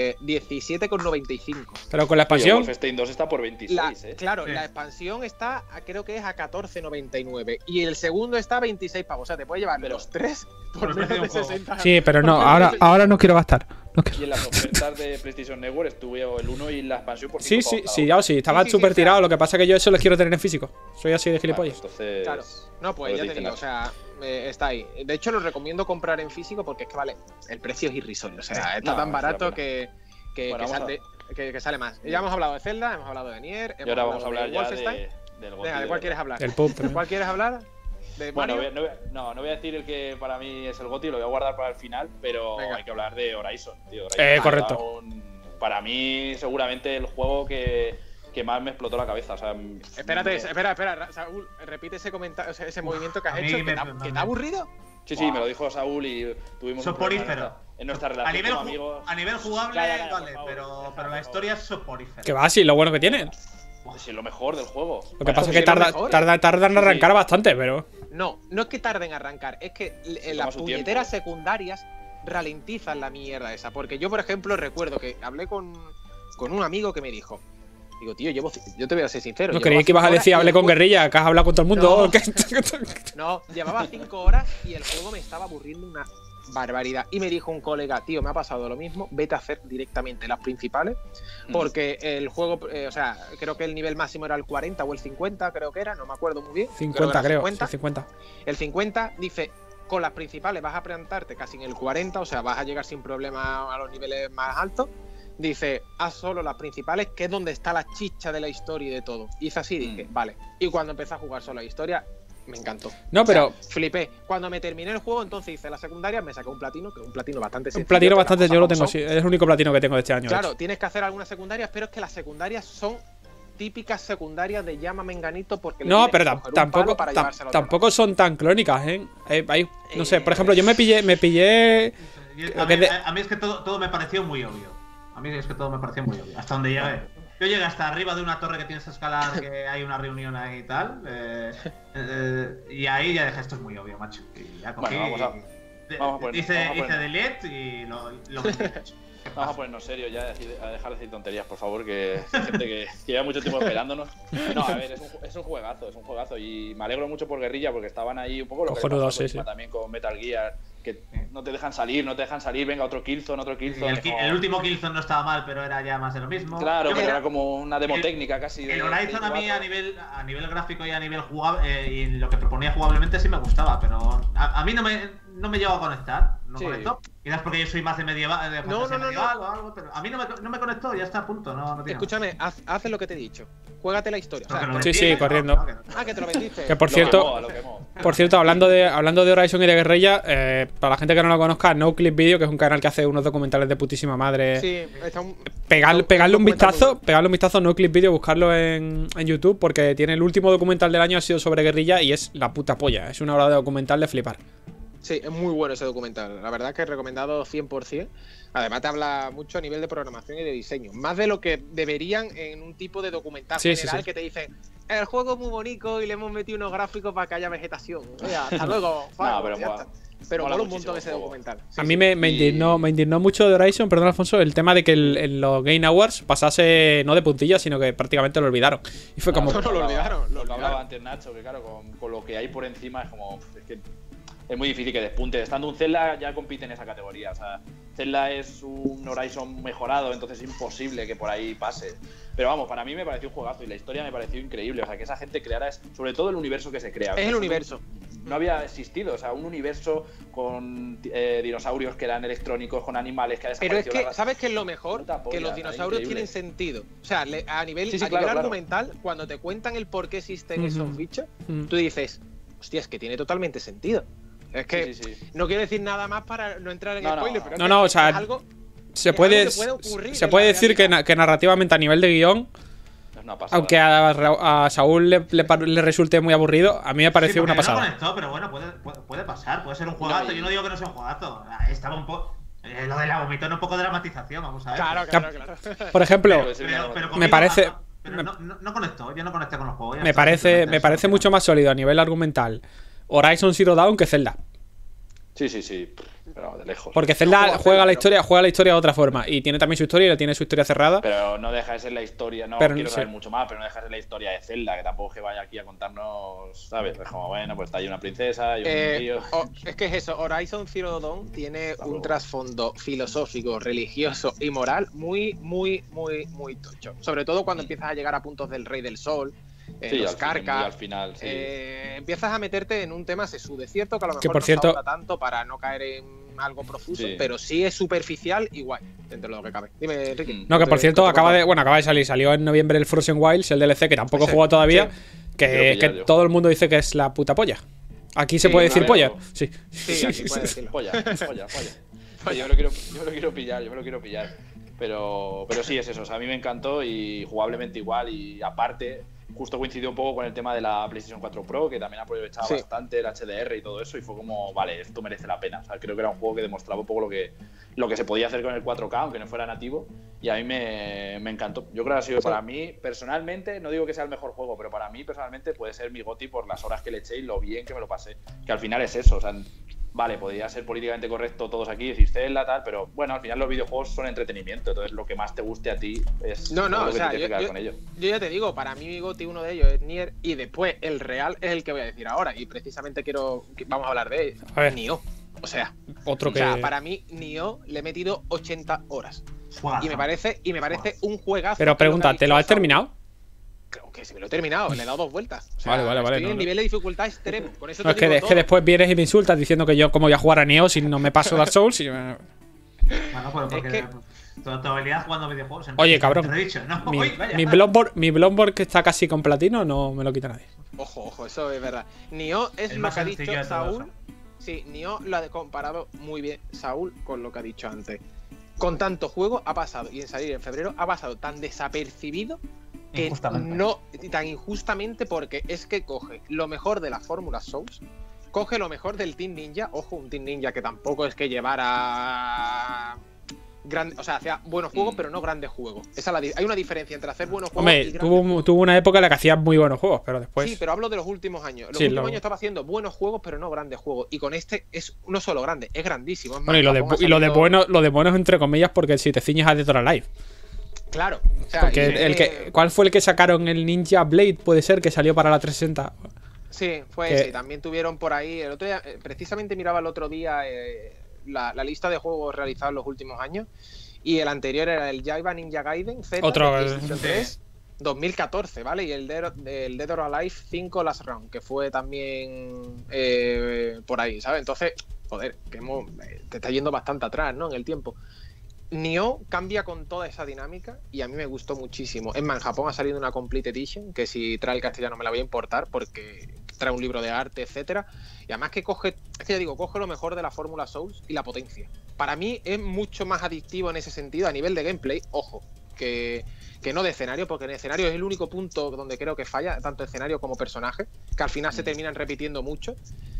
17,95. Pero con la Oye, expansión. Wolfenstein 2 está por 26, Claro, Sí. la expansión está, creo que es a 14,99. Y el segundo está a 26 pavos. O sea, te puedes llevar los tres por el precio menos de de un juego. 60. Sí, pero no, por menos de 60. ahora no quiero gastar. No quiero. Y en las ofertas de PlayStation Network estuve el 1 y la expansión por Sí, 5 sí, pavos sí, cada ya sí, estaba Sí, súper claro. tirado. Lo que pasa es que yo eso los quiero tener en físico. Soy así de uno. gilipollas. Claro, entonces, Claro. No, pues no ya te te dicen digo, o sea, está ahí. De hecho, lo recomiendo comprar en físico porque es que vale, el precio es irrisorio. O sea, está No, tan merece la barato pena. que Bueno, vamos que sale más. Ya hemos hablado de Zelda, hemos hablado de Nier, y ahora vamos a hablar de ya Wolfenstein. del GOTY. Venga, ¿de cuál quieres hablar? El pub ¿De también. cuál quieres hablar? ¿De Bueno, Mario? no voy a decir el que para mí es el GOTY, lo voy a guardar para el final, pero Venga. hay que hablar de Horizon, tío. Horizon Correcto. para mí, seguramente, el juego que más me explotó la cabeza. O sea, Espera, Saúl, repite ese comentario, ese movimiento que has a mí hecho. ¿Que me- te ha aburrido? Sí, me lo dijo Saúl y tuvimos un problema Soporífero. en nuestra A relación nivel, como amigos. a nivel jugable, Calla, vale, por favor, pero por la favor. historia es soporífera. Que va así, lo bueno que tiene. Sí, es lo mejor del juego. Lo que pasa es sí, que lo tarda mejor. en arrancar bastante, pero. No es que tarden en arrancar, es que toma las su puñeteras tiempo. secundarias ralentizan la mierda esa. Porque yo, por ejemplo, recuerdo que hablé con un amigo que me dijo. Digo, tío, yo te voy a ser sincero. No llevaba creí que ibas a 5 decir, horas y hablé el con juego- Guerrilla, que has hablado con todo el mundo. No, llevaba 5 horas y el juego me estaba aburriendo una barbaridad. Y me dijo un colega, tío, me ha pasado lo mismo, vete a hacer directamente las principales. Porque el juego, o sea, creo que el nivel máximo era el 40 o el 50, creo que era, no me acuerdo muy bien. 50, que era creo. 50. Sí, 50. El 50 dice, con las principales vas a plantarte casi en el 40, o sea, vas a llegar sin problema a los niveles más altos. Dice, haz solo las principales, que es donde está la chicha de la historia y de todo. Y es así, dije, vale. Y cuando empecé a jugar solo la historia, me encantó. No, pero. O sea, flipé. Cuando me terminé el juego, entonces hice la secundaria, me saqué un platino, que es un platino bastante Un sencillo. platino que las bastante, cosas yo lo como tengo, son. sí. Es el único platino que tengo de este año. de Claro, hecho. tienes que hacer algunas secundarias, pero es que las secundarias son típicas secundarias de llama menganito porque le No, tienes pero que coger un tampoco, palo para llevárselo a otro tampoco son tan clónicas, ¿eh? No sé, por ejemplo, yo me pillé. A mí es que todo me pareció muy obvio. A mí es que todo me pareció muy obvio. Hasta donde llegué. Yo llegué hasta arriba de una torre que tienes que escalar, que hay una reunión ahí y tal. Y ahí ya dije, esto es muy obvio, macho. Y ya cogí. Bueno, vamos a poner- hice vamos a poner- delete y lo vendí. Vamos a ponernos serios ya, a dejar de decir tonterías, por favor, que hay gente que lleva mucho tiempo esperándonos. No, a ver, es un juegazo y me alegro mucho por Guerrilla porque estaban ahí un poco lo que le Cojonudo, pasó a sí, Kojima sí. también con Metal Gear, que no te dejan salir, venga otro Killzone, El último Killzone no estaba mal, pero era ya más de lo mismo. Claro, Yo pero mira, era como una demo el- técnica casi. El Horizon a mí cuatro. a nivel gráfico y a nivel jugable y lo que proponía jugablemente sí me gustaba, pero a mí no me llegó a conectar, no Sí. conectó. Quizás porque yo soy más de medieval, de No, fantasía no, no, medieval o algo, pero a mí no me conectó, ya está a punto, no tiene Escúchame, haz lo que te he dicho. Juégate la historia. O sea, más. No, que lo Sí, vendí, sí, ¿no? corriendo. No, que no. que te lo vendiste. Que por Lo cierto, quemó, lo quemó. Por cierto, hablando de Horizon y de Guerrilla, para la gente que no lo conozca, No Clip Video, que es un canal que hace unos documentales de putísima madre. Sí, está Pegadle un documental muy vistazo, No Clip Video, buscarlo en YouTube, porque tiene el último documental del año, ha sido sobre Guerrilla y es la puta polla. Es una hora de documental de flipar. Sí, es muy bueno ese documental. La verdad que es recomendado 100%. Además te habla mucho a nivel de programación y de diseño. Más de lo que deberían en un tipo de documental Sí, sí, general sí. que te dicen el juego es muy bonito y le hemos metido unos gráficos para que haya vegetación. Oiga, hasta luego. No, pero ya mola. está. Pero Mola mola un montón muchísimo ese el juego. documental. Sí, A sí. mí me indignó mucho de Horizon, perdón Alfonso, el tema de que en los Game Awards pasase no de puntillas, sino que prácticamente lo olvidaron. Y fue como... No, lo olvidaron, lo Lo que hablaba olvidaron. antes Nacho, que claro, con lo que hay por encima es como. Es que es muy difícil que despunte. Estando un Zelda ya compite en esa categoría. O sea, Zelda es un Horizon mejorado, entonces es imposible que por ahí pase. Pero vamos, para mí me pareció un juegazo y la historia me pareció increíble. O sea, que esa gente creara, sobre todo el universo que se crea. Es el universo. No había existido, o sea, un universo con dinosaurios que eran electrónicos, con animales que ha Pero es desaparecido. que, ¿sabes qué es lo mejor? Puta polla, Que los está dinosaurios increíble. tienen sentido. O sea, a nivel, Sí, sí, a claro, nivel claro. argumental, cuando te cuentan el por qué existen esos Ujú. bichos, Mm. tú dices, hostia, es que tiene totalmente sentido. Es que Sí, sí, sí. no quiero decir nada más para no entrar en No, no. spoiler, pero es No, que no, o sea, es algo, Se es puede, algo que puede ocurrir se en puede la decir realidad. que narrativamente a nivel de guión, Es una pasada. aunque a Saúl le resulte muy aburrido, a mí me pareció Sí, una porque pasada. No conectó, pero bueno, puede pasar, puede ser un juegazo. y- Yo no digo que no sea un juegazo. Estaba un poco. Lo de la vomitón, un poco de dramatización, vamos a ver. Claro. Por ejemplo, Puede ser una- Pero me conmigo parece- no, pero no conectó, yo no conecté con los juegos. ya me está, parece simplemente eso, mucho más sólido a nivel argumental Horizon Zero Dawn que Zelda. Sí, sí, sí. Pero de lejos. Porque Zelda No, juega la pero- historia de otra forma. Y tiene también su historia y la tiene su historia cerrada. Pero no deja de ser la historia, no Pero quiero sí. saber mucho más, pero no deja de ser la historia de Zelda, que tampoco es que vaya aquí a contarnos, ¿sabes? Es como, bueno, pues está ahí una princesa y un tío. Es que es eso, Horizon Zero Dawn tiene Hasta un luego. trasfondo filosófico, religioso y moral muy tocho. Sobre todo cuando empiezas a llegar a puntos del Rey del Sol, Sí, los al Carcas. final, sí. Empiezas a meterte en un tema sesudo. Es cierto que a lo mejor Que, por no cierto- se ahonda tanto para no caer en algo profuso, Sí. pero sí es superficial y guay, dentro de lo que cabe. Dime, Enrique. Mm. No, que por cierto, Te acaba cuento. de salir. Salió en noviembre el Frozen Wilds, el DLC, que tampoco he jugado todavía. Sí. Que, Quiero pillar que yo. todo el mundo dice que es la puta polla. Aquí se Sí, puede decir a ver, polla. o- Sí. Sí, aquí puedes decirlo. Polla. Yo me lo quiero pillar. Pero sí es eso, o sea, a mí me encantó y jugablemente igual y aparte justo coincidió un poco con el tema de la PlayStation 4 Pro, que también aprovechaba Sí. bastante el HDR y todo eso y fue como, vale, esto merece la pena. O sea, creo que era un juego que demostraba un poco lo que se podía hacer con el 4K, aunque no fuera nativo, y a mí me encantó. Yo creo que ha sido para mí, personalmente, no digo que sea el mejor juego, pero para mí personalmente puede ser mi GOTY por las horas que le eché y lo bien que me lo pasé. Que al final es eso, o sea, vale, podría ser políticamente correcto todos aquí, decir Zelda, tal, pero bueno, al final los videojuegos son entretenimiento, entonces lo que más te guste a ti es No, lo o que sea, te tienes que quedar con ello. yo ya te digo, para mí mi GOTY uno de ellos es Nier y después el real es el que voy a decir ahora y precisamente vamos a hablar de él, A ver. Nioh. O sea, Otro que. para mí Nioh le he metido 80 horas Juegazo. y me parece un juegazo. Pero que pregunta, que ¿te lo ha has dicho terminado? Saúl, creo que sí me lo he terminado, le he dado 2 vueltas. O sea, Vale, estoy no, en no. nivel de dificultad extremo. Con eso No, es te que, digo es que todo. después vienes y me insultas diciendo que yo cómo voy a jugar a Neo si no me paso Dark Souls. Bueno, pero porque que- tu habilidad jugando videojuegos. Oye, cabrón. Te lo he dicho, ¿no? Mi, Uy, vaya. mi Bloodborne que está casi con platino no me lo quita nadie. Ojo, eso es verdad. Nioh es El lo más que ha sencillo dicho de todos, Saúl. Sí, Nioh lo ha comparado muy bien Saúl con lo que ha dicho antes. Con tanto juego ha pasado, y en salir en febrero, ha pasado tan desapercibido que Injustamente. no, tan injustamente porque es que coge lo mejor de la fórmula Souls, coge lo mejor del Team Ninja, ojo, un Team Ninja que tampoco es que llevara o sea, hacía buenos juegos, pero no grandes juegos. Hay una diferencia entre hacer buenos juegos y Hombre, grandes tuvo una época en la que hacía muy buenos juegos, pero después. Sí, pero hablo de los últimos años. Los Sí, últimos lo- años estaba haciendo buenos juegos, pero no grandes juegos. Y con este es no solo grande, es grandísimo. Es más, Bueno, Japón ha lo de salido- bueno entre comillas, porque si te ciñes a Dead or Alive. Claro. O sea, Porque y- ¿cuál fue el que sacaron? El Ninja Blade, puede ser, que salió para la 360. Sí, fue que- ese. También tuvieron por ahí. El otro día, precisamente miraba el otro día la lista de juegos realizados en los últimos años. Y el anterior era el Jaiba Ninja Gaiden Z Otro, de PlayStation sí. 3, 2014, ¿vale? Y el Dead or Alive 5 Last Round, que fue también por ahí, ¿sabes? Entonces, joder, te está yendo bastante atrás, ¿no? En el tiempo. Nioh cambia con toda esa dinámica y a mí me gustó muchísimo. Es más, en Japón ha salido una Complete Edition, que si trae el castellano me la voy a importar porque trae un libro de arte, etcétera. Y además que coge lo mejor de la fórmula Souls y la potencia. Para mí es mucho más adictivo en ese sentido a nivel de gameplay, ojo, que no de escenario, porque en escenario es el único punto donde creo que falla, tanto escenario como personaje, que al final se terminan repitiendo mucho.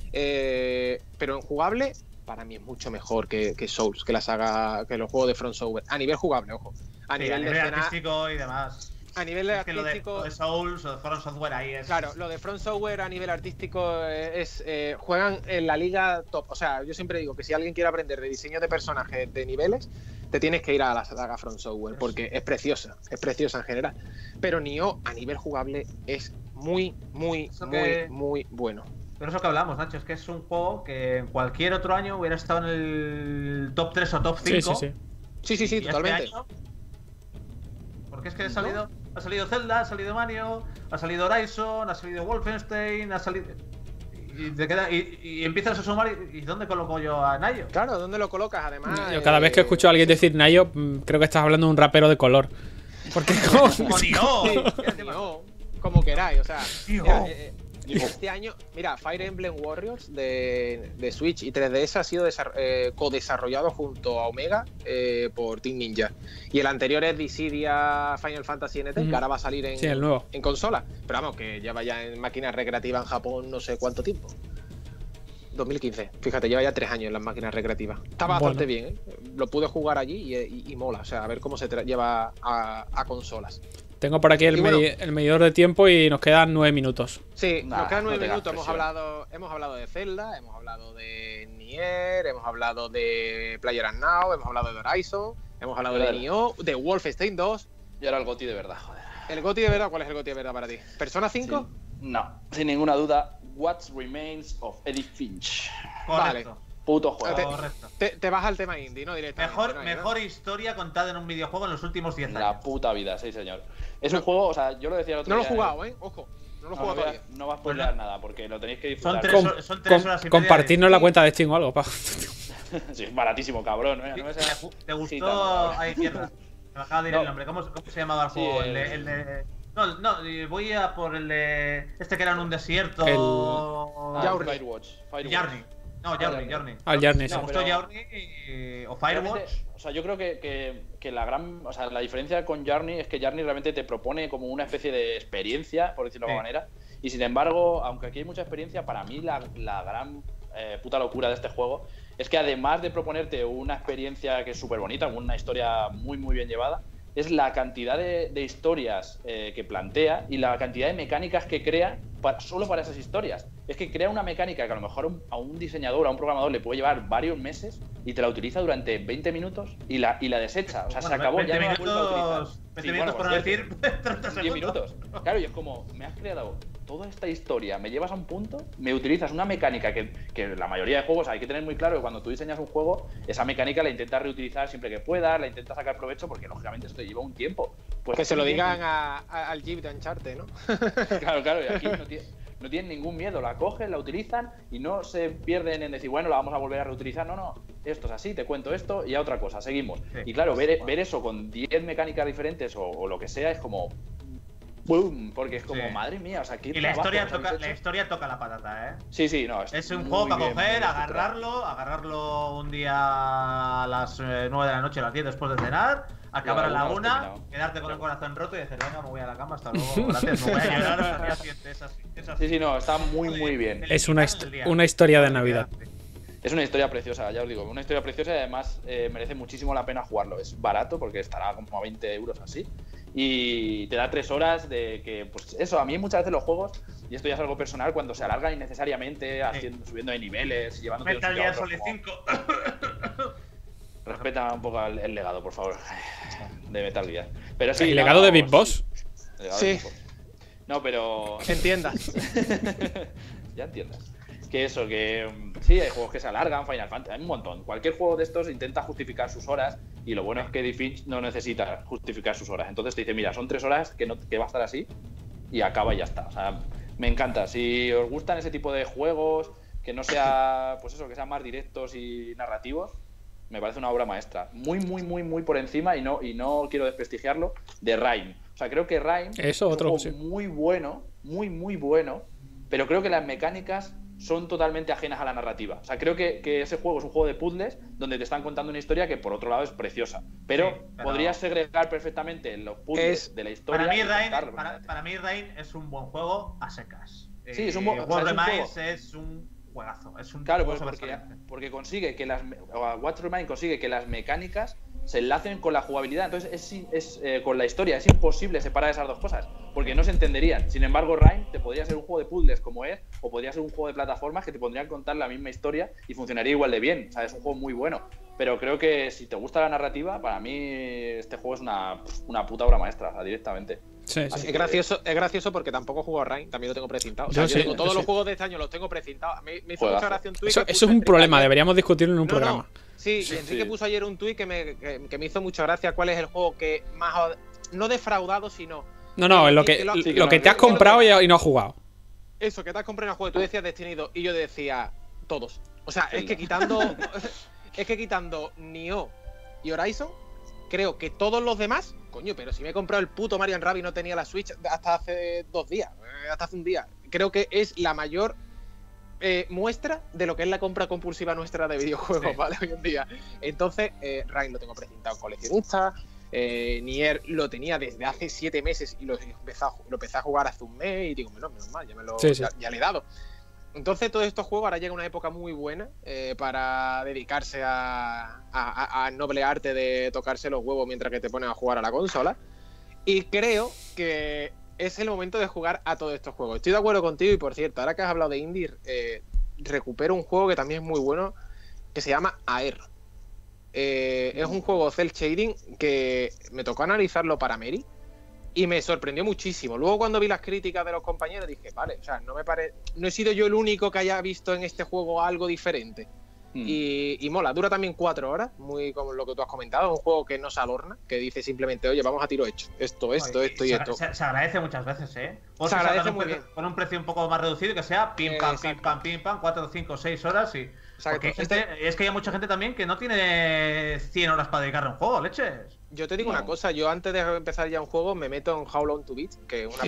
Pero en jugable, para mí es mucho mejor que Souls, que la saga, que los juegos de From Software. A nivel jugable, ojo. A Sí, nivel de escena, artístico y demás. A nivel Es que artístico. lo de Souls o de From Software ahí es. Claro, lo de Front Software a nivel artístico juegan en la liga top. O sea, yo siempre digo que si alguien quiere aprender de diseño de personajes de niveles, te tienes que ir a la saga Front Software porque es preciosa en general. Pero Nioh a nivel jugable es muy bueno. Pero eso que hablamos, Nacho, es que es un juego que en cualquier otro año hubiera estado en el top 3 o top 5. Sí, Y totalmente. Este año, porque es que ha salido Zelda, ha salido Mario, ha salido Horizon, ha salido Wolfenstein, ha salido. Y empiezas a sumar. ¿Y dónde coloco yo a Nayo? Claro, ¿dónde lo colocas? Además. Yo cada vez que escucho a alguien decir Nayo, creo que estás hablando de un rapero de color. Porque como. Nioh, como queráis, o sea. Este año, mira, Fire Emblem Warriors de Switch y 3DS ha sido co-desarrollado junto a Omega por Team Ninja. Y el anterior es Dissidia Final Fantasy NT, que ahora va a salir el nuevo. en consola. Pero vamos, que lleva ya en máquinas recreativas en Japón no sé cuánto tiempo. 2015. Fíjate, lleva ya 3 años en las máquinas recreativas. Está bastante bien, ¿eh? Lo pude jugar allí y mola. O sea, a ver cómo se lleva a consolas. Tengo por aquí el medidor de tiempo y nos quedan 9 minutos. Sí, nos quedan 9 minutos. Hemos hablado de Zelda, hemos hablado de Nier, hemos hablado de PlayerUnknown's, hemos hablado de Horizon, hemos hablado de Nioh, de Wolfenstein 2. Y ahora el GOTY de verdad, joder. ¿El GOTY de verdad? ¿Cuál es el GOTY de verdad para ti? ¿Persona 5? Sí. No, sin ninguna duda, What Remains of Edith Finch. Correcto. Vale. Puto juego. Correcto. Te vas al tema indie, ¿no? Directamente. Mejor historia contada en un videojuego en los últimos 10 años. La puta vida, sí, señor. Es un juego, o sea, yo lo decía el otro día. No lo he jugado, Ojo. No lo he jugado todavía. No vas a spoilear nada, porque lo tenéis que disfrutar. Son 3 horas y media. Compartirnos la cuenta de Steam o algo, pa. Sí, es baratísimo, cabrón. ¿Te gustó? Ahí, izquierda. Me acaba de ir el nombre. ¿Cómo se llamaba el juego? El de. No, voy a por el de. Este que era en un desierto. Firewatch. Journey. No, Journey. Journey, sí. Me gustó Journey o Firewatch. O sea, yo creo que la diferencia con Journey es que Journey realmente te propone como una especie de experiencia, por decirlo de alguna manera. Y sin embargo, aunque aquí hay mucha experiencia, para mí la gran puta locura de este juego es que además de proponerte una experiencia que es súper bonita, una historia muy muy bien llevada, es la cantidad de historias que plantea y la cantidad de mecánicas que crea solo para esas historias. Es que crea una mecánica que a lo mejor a un diseñador, a un programador le puede llevar varios meses y te la utiliza durante 20 minutos y la desecha. O sea, se acabó, ya no la vuelve a utilizar. 20 minutos por no decir 30 segundos. 10 minutos. Claro, y es como, me has creado toda esta historia, me llevas a un punto, me utilizas una mecánica que la mayoría de juegos hay que tener muy claro que cuando tú diseñas un juego, esa mecánica la intentas reutilizar siempre que puedas, la intentas sacar provecho porque lógicamente esto lleva un tiempo. Pues que se lo digan al Jeep de Uncharted, ¿no? Claro, y aquí no tienen ningún miedo, la cogen, la utilizan y no se pierden en decir, bueno, la vamos a volver a reutilizar. No, esto es así, te cuento esto y a otra cosa, seguimos. Sí, y claro, ver eso con 10 mecánicas diferentes o lo que sea es como ¡boom! Porque es como, madre mía, o sea, ¿qué y la historia toca la patata, ¿eh? Sí, no. Es un juego para coger, agarrarlo un día a las 9 de la noche, a las 10 después de cenar, acabar a la 1, quedarte con el corazón roto y decir, venga, me voy a la cama, hasta luego, gracias, me voy a llorar hasta el día siguiente. Es así. Sí, no, está muy bien. Es una historia de Navidad. Es una historia preciosa, ya os digo, una historia preciosa y además merece muchísimo la pena jugarlo. Es barato porque estará como a 20 euros así. Y te da 3 horas de que, pues eso, a mí muchas veces los juegos, y esto ya es algo personal, cuando se alargan innecesariamente, subiendo de niveles, llevando Metal Gear Solid 5. Respeta un poco el legado, por favor, de Metal Gear. Pero sí, ¿El legado de Big Boss? Sí. No, pero... Entiendas. Ya entiendas. Que eso, que sí, hay juegos que se alargan, Final Fantasy, hay un montón. Cualquier juego de estos intenta justificar sus horas y lo bueno es que Edith Finch no necesita justificar sus horas. Entonces te dice, mira, son 3 horas que va a estar así y acaba y ya está. O sea, me encanta. Si os gustan ese tipo de juegos, que no sea, pues eso, que sean más directos y narrativos, me parece una obra maestra. Muy por encima y no quiero desprestigiarlo, de Rime. O sea, creo que Rime es un juego muy bueno, muy bueno, pero creo que las mecánicas son totalmente ajenas a la narrativa. O sea, creo que ese juego es un juego de puzzles donde te están contando una historia que por otro lado es preciosa. Pero podrías segregar perfectamente los puzzles de la historia. Para mí Rain es un buen juego a secas. Sí, es un buen juego. Es un juegazo. Es un juego porque consigue que What Remains consigue que las mecánicas se enlacen con la jugabilidad. Entonces con la historia es imposible separar esas dos cosas, porque no se entenderían. Sin embargo, Rime te podría ser un juego de puzzles como es, o podría ser un juego de plataformas que te pondrían a contar la misma historia y funcionaría igual de bien. O sea, es un juego muy bueno. Pero creo que si te gusta la narrativa, para mí este juego es una puta obra maestra, o sea, directamente. Sí, sí. Es gracioso porque tampoco juego a Rime, también lo tengo precintado. O sea, Yo yo sí, tengo todos yo los sí. juegos de este año, los tengo precintados. Me hizo Juegazo. mucha gracia un tuit. Eso es un problema, deberíamos discutirlo en un programa. Sí, y Enrique puso ayer un tuit que me hizo mucha gracia. ¿Cuál es el juego que más no defraudado, sino No, lo que te has comprado y no has jugado. eso, que te has comprado en el juego? Tú decías Destiny 2 y yo decía todos. O sea, es que quitando Nioh y Horizon, creo que todos los demás, coño, pero si me he comprado el puto Mario Rabbids y no tenía la Switch hasta hace 2 días, hasta hace un día. Creo que es la mayor muestra de lo que es la compra compulsiva nuestra de videojuegos, sí. ¿Vale? Hoy en día. Entonces, Rime lo tengo precintado en coleccionista. Nier lo tenía desde hace 7 meses y lo empecé a jugar hace un mes y digo, menos mal, ya le he dado. Entonces todos estos juegos ahora llega una época muy buena para dedicarse a noble arte de tocarse los huevos mientras que te pones a jugar a la consola. Y creo que es el momento de jugar a todos estos juegos. Estoy de acuerdo contigo y, por cierto, ahora que has hablado de indie, recupero un juego que también es muy bueno, que se llama Aer. Es un juego cel shading que me tocó analizarlo para Mary y me sorprendió muchísimo. Luego, cuando vi las críticas de los compañeros, dije, vale, o sea, no he sido yo el único que haya visto en este juego algo diferente. Y mola, dura también 4 horas, muy como lo que tú has comentado, un juego que no se adorna, que dice simplemente, oye, vamos a tiro hecho, esto y esto. Se agradece muchas veces, ¿eh? O se agradece muy bien. Con un precio un poco más reducido y que sea pim pam, 4, 5, 6 horas y... Porque es que hay mucha gente también que no tiene 100 horas para dedicarle a un juego, leches. Yo te digo una cosa, yo antes de empezar ya un juego me meto en How Long to Beat, que es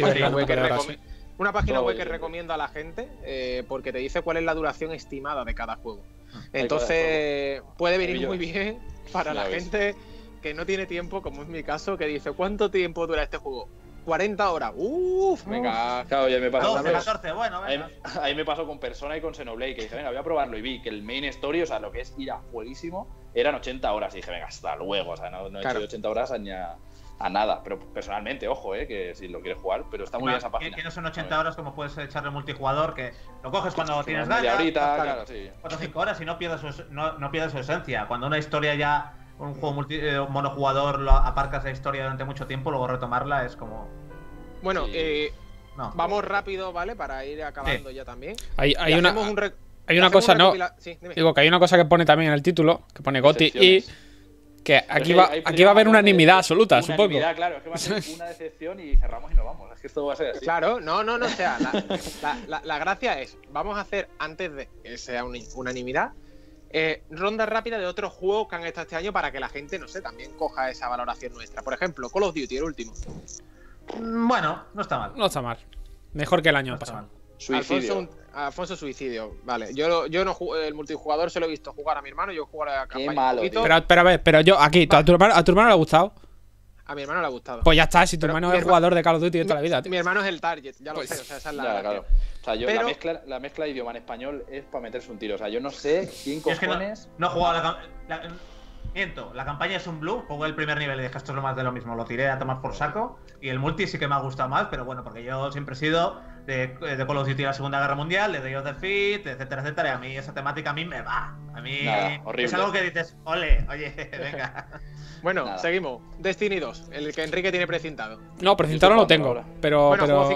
una página web que recomiendo a la gente, porque te dice cuál es la duración estimada de cada juego. Entonces puede venir muy bien para la gente que no tiene tiempo, como es mi caso, que dice, ¿cuánto tiempo dura este juego? 40 horas. Venga. Claro, ya me pasó. 12, 14, bueno, venga. Ahí me pasó con Persona y con Xenoblade, que dije, venga, voy a probarlo. Y vi que el main story, o sea, lo que es ir a fueguísimo, eran 80 horas. Y dije, venga, hasta luego. O sea, no he hecho 80 horas a nada. Pero personalmente, ojo, que si lo quieres jugar, pero está muy bien esa página. Que no son 80 horas como puedes echarle multijugador, que lo coges cuando tienes ganas. Ahorita, claro, sí. 4 o 5 horas y no pierdas su esencia. Cuando una historia ya, un juego monojugador, aparcas la historia durante mucho tiempo, luego retomarla es como... Bueno, vamos rápido, ¿vale? Para ir acabando ya también. Hay una cosa, no. Digo que hay una cosa que pone también en el título, que pone GOTY, y que aquí va a haber unanimidad absoluta, supongo. Claro, es que va a ser una decepción y cerramos y nos vamos. Es que esto va a ser así. Claro, no. O sea, la gracia es, vamos a hacer, antes de que sea unanimidad, ronda rápida de otros juegos que han estado este año para que la gente, no sé, también coja esa valoración nuestra. Por ejemplo, Call of Duty, el último. Bueno, no está mal. No está mal. Mejor que el año pasado. Suicidio. Alfonso Suicidio. Vale, yo no el multijugador se lo he visto jugar a mi hermano, yo juego a la campaña. Qué malo, pero a ver, pero yo aquí, ¿a tu hermano le ha gustado? A mi hermano le ha gustado. Pues ya está, si tu hermano es jugador de Call of Duty de toda la vida, tío. Mi hermano es el target, ya lo Pues, sé, o sea, esa es la... Ya, claro. O sea, yo la mezcla de idioma en español es para meterse un tiro. O sea, yo no sé quién cojones... Es que no he jugado miento, la campaña es un blue, jugué el primer nivel y dije, esto es lo más de lo mismo, lo tiré a tomar por saco. Y el multi sí que me ha gustado más, pero bueno, porque yo siempre he sido de Call of Duty la Segunda Guerra Mundial, de Day of the Defeat, etcétera, etcétera. Y a mí esa temática a mí me va. A mí es algo que dices, oye, venga. Bueno, seguimos. Destiny 2, el que Enrique tiene precintado. No, precintado no lo tengo, pero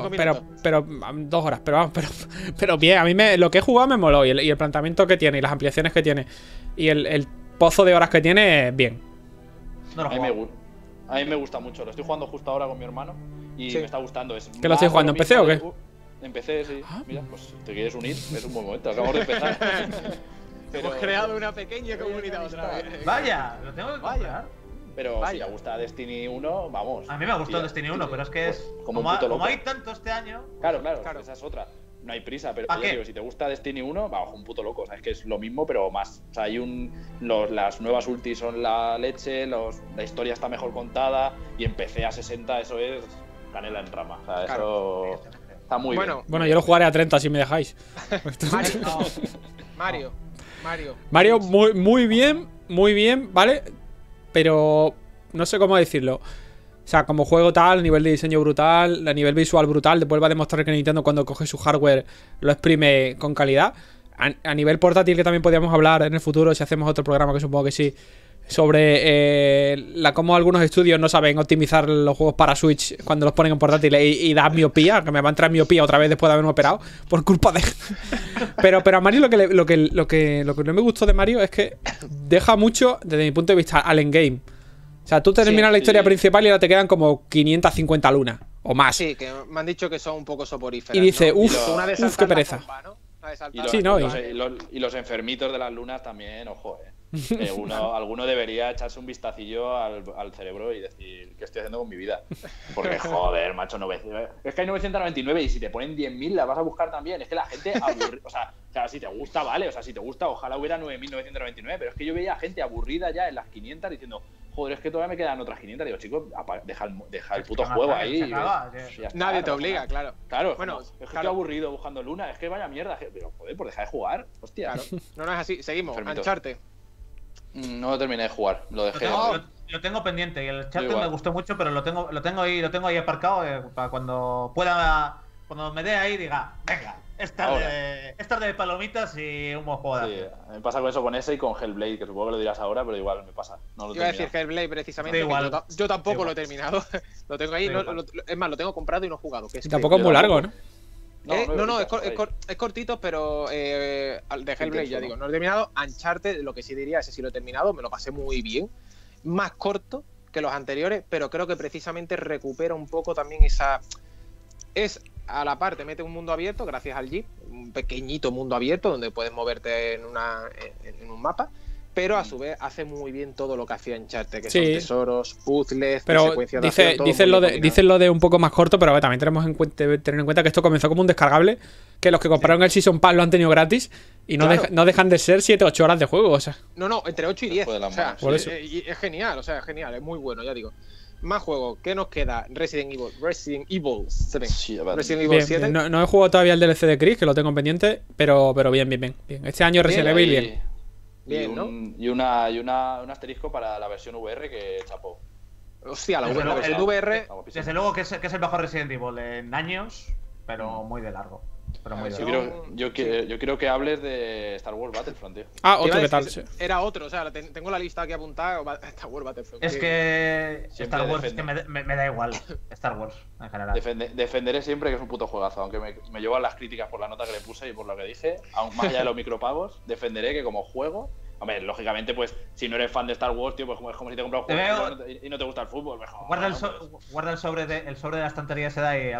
2 horas, pero bien, a mí lo que he jugado me moló y el planteamiento que tiene y las ampliaciones que tiene y el pozo de horas que tiene, bien. No lo a mí me gusta mucho, lo estoy jugando justo ahora con mi hermano y me está gustando. ¿Qué lo estoy jugando? ¿En PC o qué? En PC, sí. Mira, pues si te quieres unir, es un buen momento, acabamos de empezar. Hemos creado una pequeña comunidad otra vez. Vaya, lo tengo que comprar. Pero si te gusta Destiny 1, vamos. A mí me gustó Destiny 1, pero es que es como hay tanto este año. Claro, esa es otra. No hay prisa, pero yo digo, si te gusta Destiny 1, vamos, un puto loco. O sea, es que es lo mismo, pero más. O sea, hay las nuevas ultis son la leche, la historia está mejor contada y empecé a 60, eso es canela en rama. O sea, eso está muy bien. Bueno, yo lo jugaré a 30 si me dejáis. Mario, muy bien, ¿vale? pero no sé cómo decirlo. O sea, como juego tal, a nivel de diseño brutal, a nivel visual brutal, después va a demostrar que Nintendo cuando coge su hardware lo exprime con calidad. A nivel portátil, que también podríamos hablar en el futuro, si hacemos otro programa, que supongo que sí, sobre cómo algunos estudios no saben optimizar los juegos para Switch cuando los ponen en portátiles y da miopía, que me va a entrar miopía otra vez después de haberme operado por culpa de... pero a Mario lo que no me gustó de Mario es que deja mucho, desde mi punto de vista, al endgame. O sea, tú terminas la historia principal y ahora te quedan como 550 lunas o más. Sí, que me han dicho que son un poco soporíferas. Y dice, ¿no? uff, qué pereza. Bomba, ¿no? Y los enfermitos de las lunas también, ojo, alguno debería echarse un vistacillo al cerebro y decir qué estoy haciendo con mi vida. Porque, joder, macho, es que hay 999 y si te ponen 10.000 las vas a buscar también. Es que la gente aburrida, o sea, si te gusta, vale, o sea, si te gusta, ojalá hubiera 9.999, pero es que yo veía gente aburrida ya en las 500 diciendo, joder, es que todavía me quedan otras 500. Digo, chicos, deja el puto juego ahí. Nadie te obliga, claro. Claro, bueno, es que estoy aburrido buscando luna, es que vaya mierda. Pero, joder, por dejar de jugar, hostia. Claro. No es así, seguimos. Uncharted. No lo terminé de jugar, lo dejé. Lo tengo pendiente y el Uncharted me gustó mucho, pero lo tengo ahí aparcado para cuando pueda, cuando me dé ahí diga, venga, es tarde de palomitas y un buen juego de acción. Me pasa con eso, con ese y con Hellblade, que supongo que lo dirás ahora, pero igual me pasa. No lo iba a decir Hellblade precisamente, igual. Yo tampoco lo he terminado. Lo tengo ahí, es más, lo tengo comprado y no he jugado. Que tampoco es muy largo, ¿no? Es cortito, pero de Hellblade, ya digo, no lo he terminado. Uncharted, lo que sí diría, ese sí lo he terminado, me lo pasé muy bien. Más corto que los anteriores, pero creo que precisamente recupera un poco también esa... Es a la parte, mete un mundo abierto gracias al Jeep, un pequeñito mundo abierto donde puedes moverte en un mapa, pero a su vez hace muy bien todo lo que hacía Uncharted, que son tesoros, puzzles, secuencias de acción. Dicen lo de un poco más corto, pero también tenemos tener en cuenta que esto comenzó como un descargable, que los que compraron el Season Pass lo han tenido gratis y no dejan de ser 7-8 horas de juego, o sea. No, entre 8 y 10. O sea, por eso. Es genial, es genial, es muy bueno, ya digo. Más juegos, ¿qué nos queda? Resident Evil 7. Sí, Resident Evil 7. No he jugado todavía el DLC de Chris, que lo tengo pendiente, pero bien. Este año Resident Evil bien. Bien, ¿no? Y un asterisco para la versión VR que chapó. Hostia, el VR. Desde luego que es el mejor Resident Evil en años, pero muy de largo. Pero muy de largo. Yo quiero que hables de Star Wars Battlefront, tío. Otro que tal. Sí. Era otro, o sea, tengo la lista aquí apuntada. Star Wars Battlefront. Es que Star Wars es que me da igual. Star Wars en general. Defenderé siempre que es un puto juegazo, aunque me llevan las críticas por la nota que le puse y por lo que dije, aún más allá de los micropagos, defenderé que como juego. Hombre, lógicamente, pues, si no eres fan de Star Wars, tío, pues es como si te compras un juego y no te gusta el fútbol, mejor. Guarda el sobre de la estantería ese de ahí.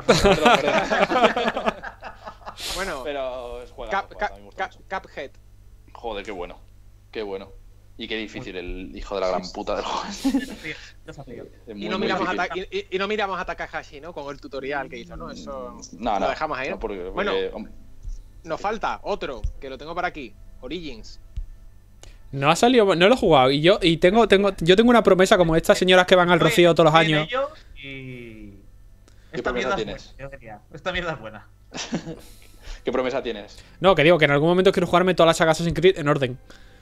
Bueno, pero es juegazo, Cuphead. Joder, qué bueno. Qué bueno. Y qué difícil el hijo de la gran puta del juego. Y no miramos a Takahashi, ¿no? Con el tutorial que hizo, ¿no? Eso lo dejamos ahí. Bueno, nos falta otro, que lo tengo para aquí. Origins. No ha salido, no lo he jugado. Y yo tengo una promesa como estas señoras que van al Rocío todos los años. Esta mierda es buena. Esta mierda es buena. ¿Qué promesa tienes? No, que digo que en algún momento quiero jugarme todas las sagas Assassin's Creed en orden.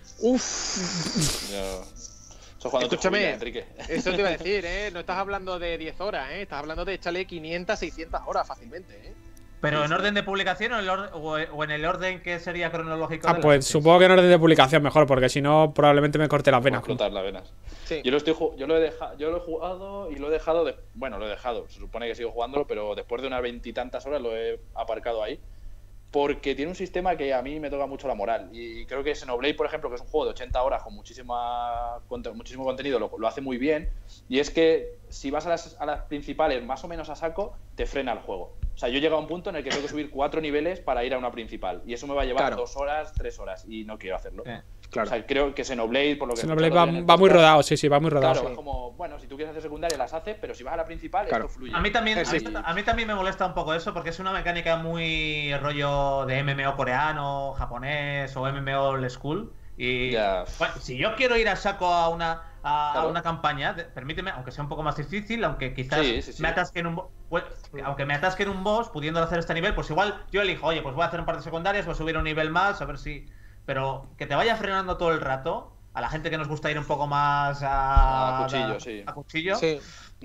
Escúchame, Enrique. Eso te iba a decir, ¿eh? No estás hablando de 10 horas, ¿eh? Estás hablando de echarle 500, 600 horas fácilmente, ¿eh? ¿Pero en orden de publicación o en el orden que sería cronológico? Pues supongo que en orden de publicación mejor, porque si no probablemente me corte las venas. Cortar las venas. Sí. Yo lo he jugado y lo he dejado. Bueno, lo he dejado. Se supone que sigo jugándolo, pero después de unas 20 y tantas horas lo he aparcado ahí. Porque tiene un sistema que a mí me toca mucho la moral. Y creo que Xenoblade, por ejemplo, que es un juego de 80 horas con muchísimo contenido, lo hace muy bien. Y es que si vas a las principales más o menos a saco, te frena el juego. O sea, yo he llegado a un punto en el que tengo que subir 4 niveles para ir a una principal. Y eso me va a llevar 2 horas, 3 horas. Y no quiero hacerlo. Claro. O sea, creo que Xenoblade, por lo que Xenoblade va muy rodado, sí, va muy rodado. Claro, es como, bueno, si tú quieres hacer secundaria las haces, pero si vas a la principal, esto fluye. A mí también me molesta un poco eso, porque es una mecánica muy rollo de MMO coreano, japonés o MMO old school. Y bueno, si yo quiero ir a saco a una campaña, permíteme, aunque sea un poco más difícil, aunque quizás me atasque en un boss, pudiendo hacer este nivel, pues igual yo elijo, oye, pues voy a hacer un par de secundarias, voy a subir un nivel más, a ver si... Pero que te vaya frenando todo el rato, a la gente que nos gusta ir un poco más A cuchillo, sí. a cuchillo. Sí.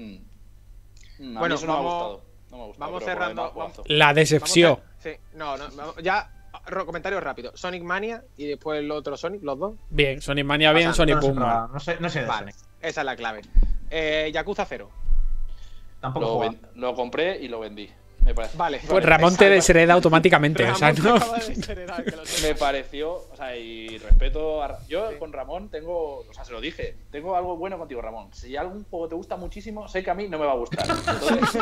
A Bueno, mí eso no me ha vamos- gustado. No me ha gustado. vamos pero por lo cerrando, demás, juegazo. La decepción. Sí, no, ya. Comentarios rápidos. Sonic Mania y después el otro Sonic, los dos. Bien, Sonic Mania bien, Pasando, Sonic No, Boom mal. no sé de Vale, Sonic. esa es la clave. Yakuza 0. Tampoco he Lo, jugado. lo compré y lo vendí. Me parece. Vale. Pues Ramón te deshereda automáticamente, o sea, Ramón no. te acaba de desheredar, que lo sepas. Me pareció, o sea, y respeto a. Yo Sí. con Ramón tengo, o sea, se lo dije, tengo algo bueno contigo, Ramón. Si algún juego te gusta muchísimo, sé que a mí no me va a gustar. Entonces,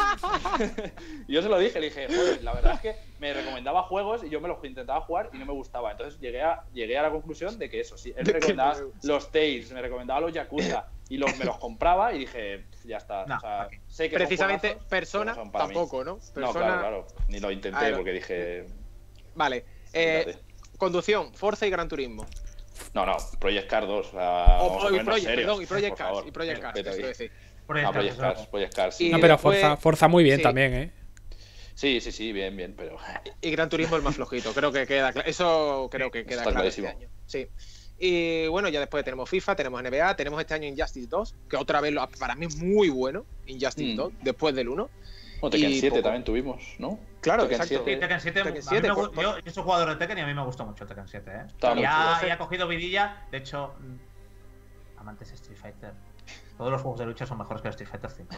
yo se lo dije, le dije, joder, la verdad es que me recomendaba juegos y yo me los intentaba jugar y no me gustaba. Entonces llegué a la conclusión de que eso, sí, él me recomendaba los Tales, me recomendaba los Yakuza y me los compraba y dije, ya está. No, o sea, ok. sé que Precisamente son juegazos, Persona pero no son para mí. tampoco, ¿no? No, Persona. claro. Ni lo intenté Claro. porque dije. Vale. Fíjate. Conducción, Forza y Gran Turismo. No, Project Cars 2. O sea, vamos a Y ponernos Project, serios, perdón, y Project por Cars. favor. Y Project Cars, Respeto eso ahí. decir. Project Ah, Cars, Project Cars, sí. Y No, pero después- Forza muy bien sí. también, ¿eh? Sí, bien, pero. Y Gran Turismo el más flojito. Creo que queda eso creo que queda Está claro este clarísimo. año. Sí. Y bueno, ya después tenemos FIFA, tenemos NBA, tenemos este año Injustice 2, que otra vez para mí es muy bueno, Injustice 2, después del 1. Bueno, Tekken Y 7 poco. también tuvimos, ¿no? Claro, Tekken exacto. 7. Tekken 7, Tekken a mí 7, me por- yo soy jugador de Tekken y a mí me gustó mucho Tekken 7, ¿eh? Está muy chulo, Ya he cogido vidilla, de hecho, amantes de Street Fighter. Todos los juegos de lucha son mejores que Street Fighter 5.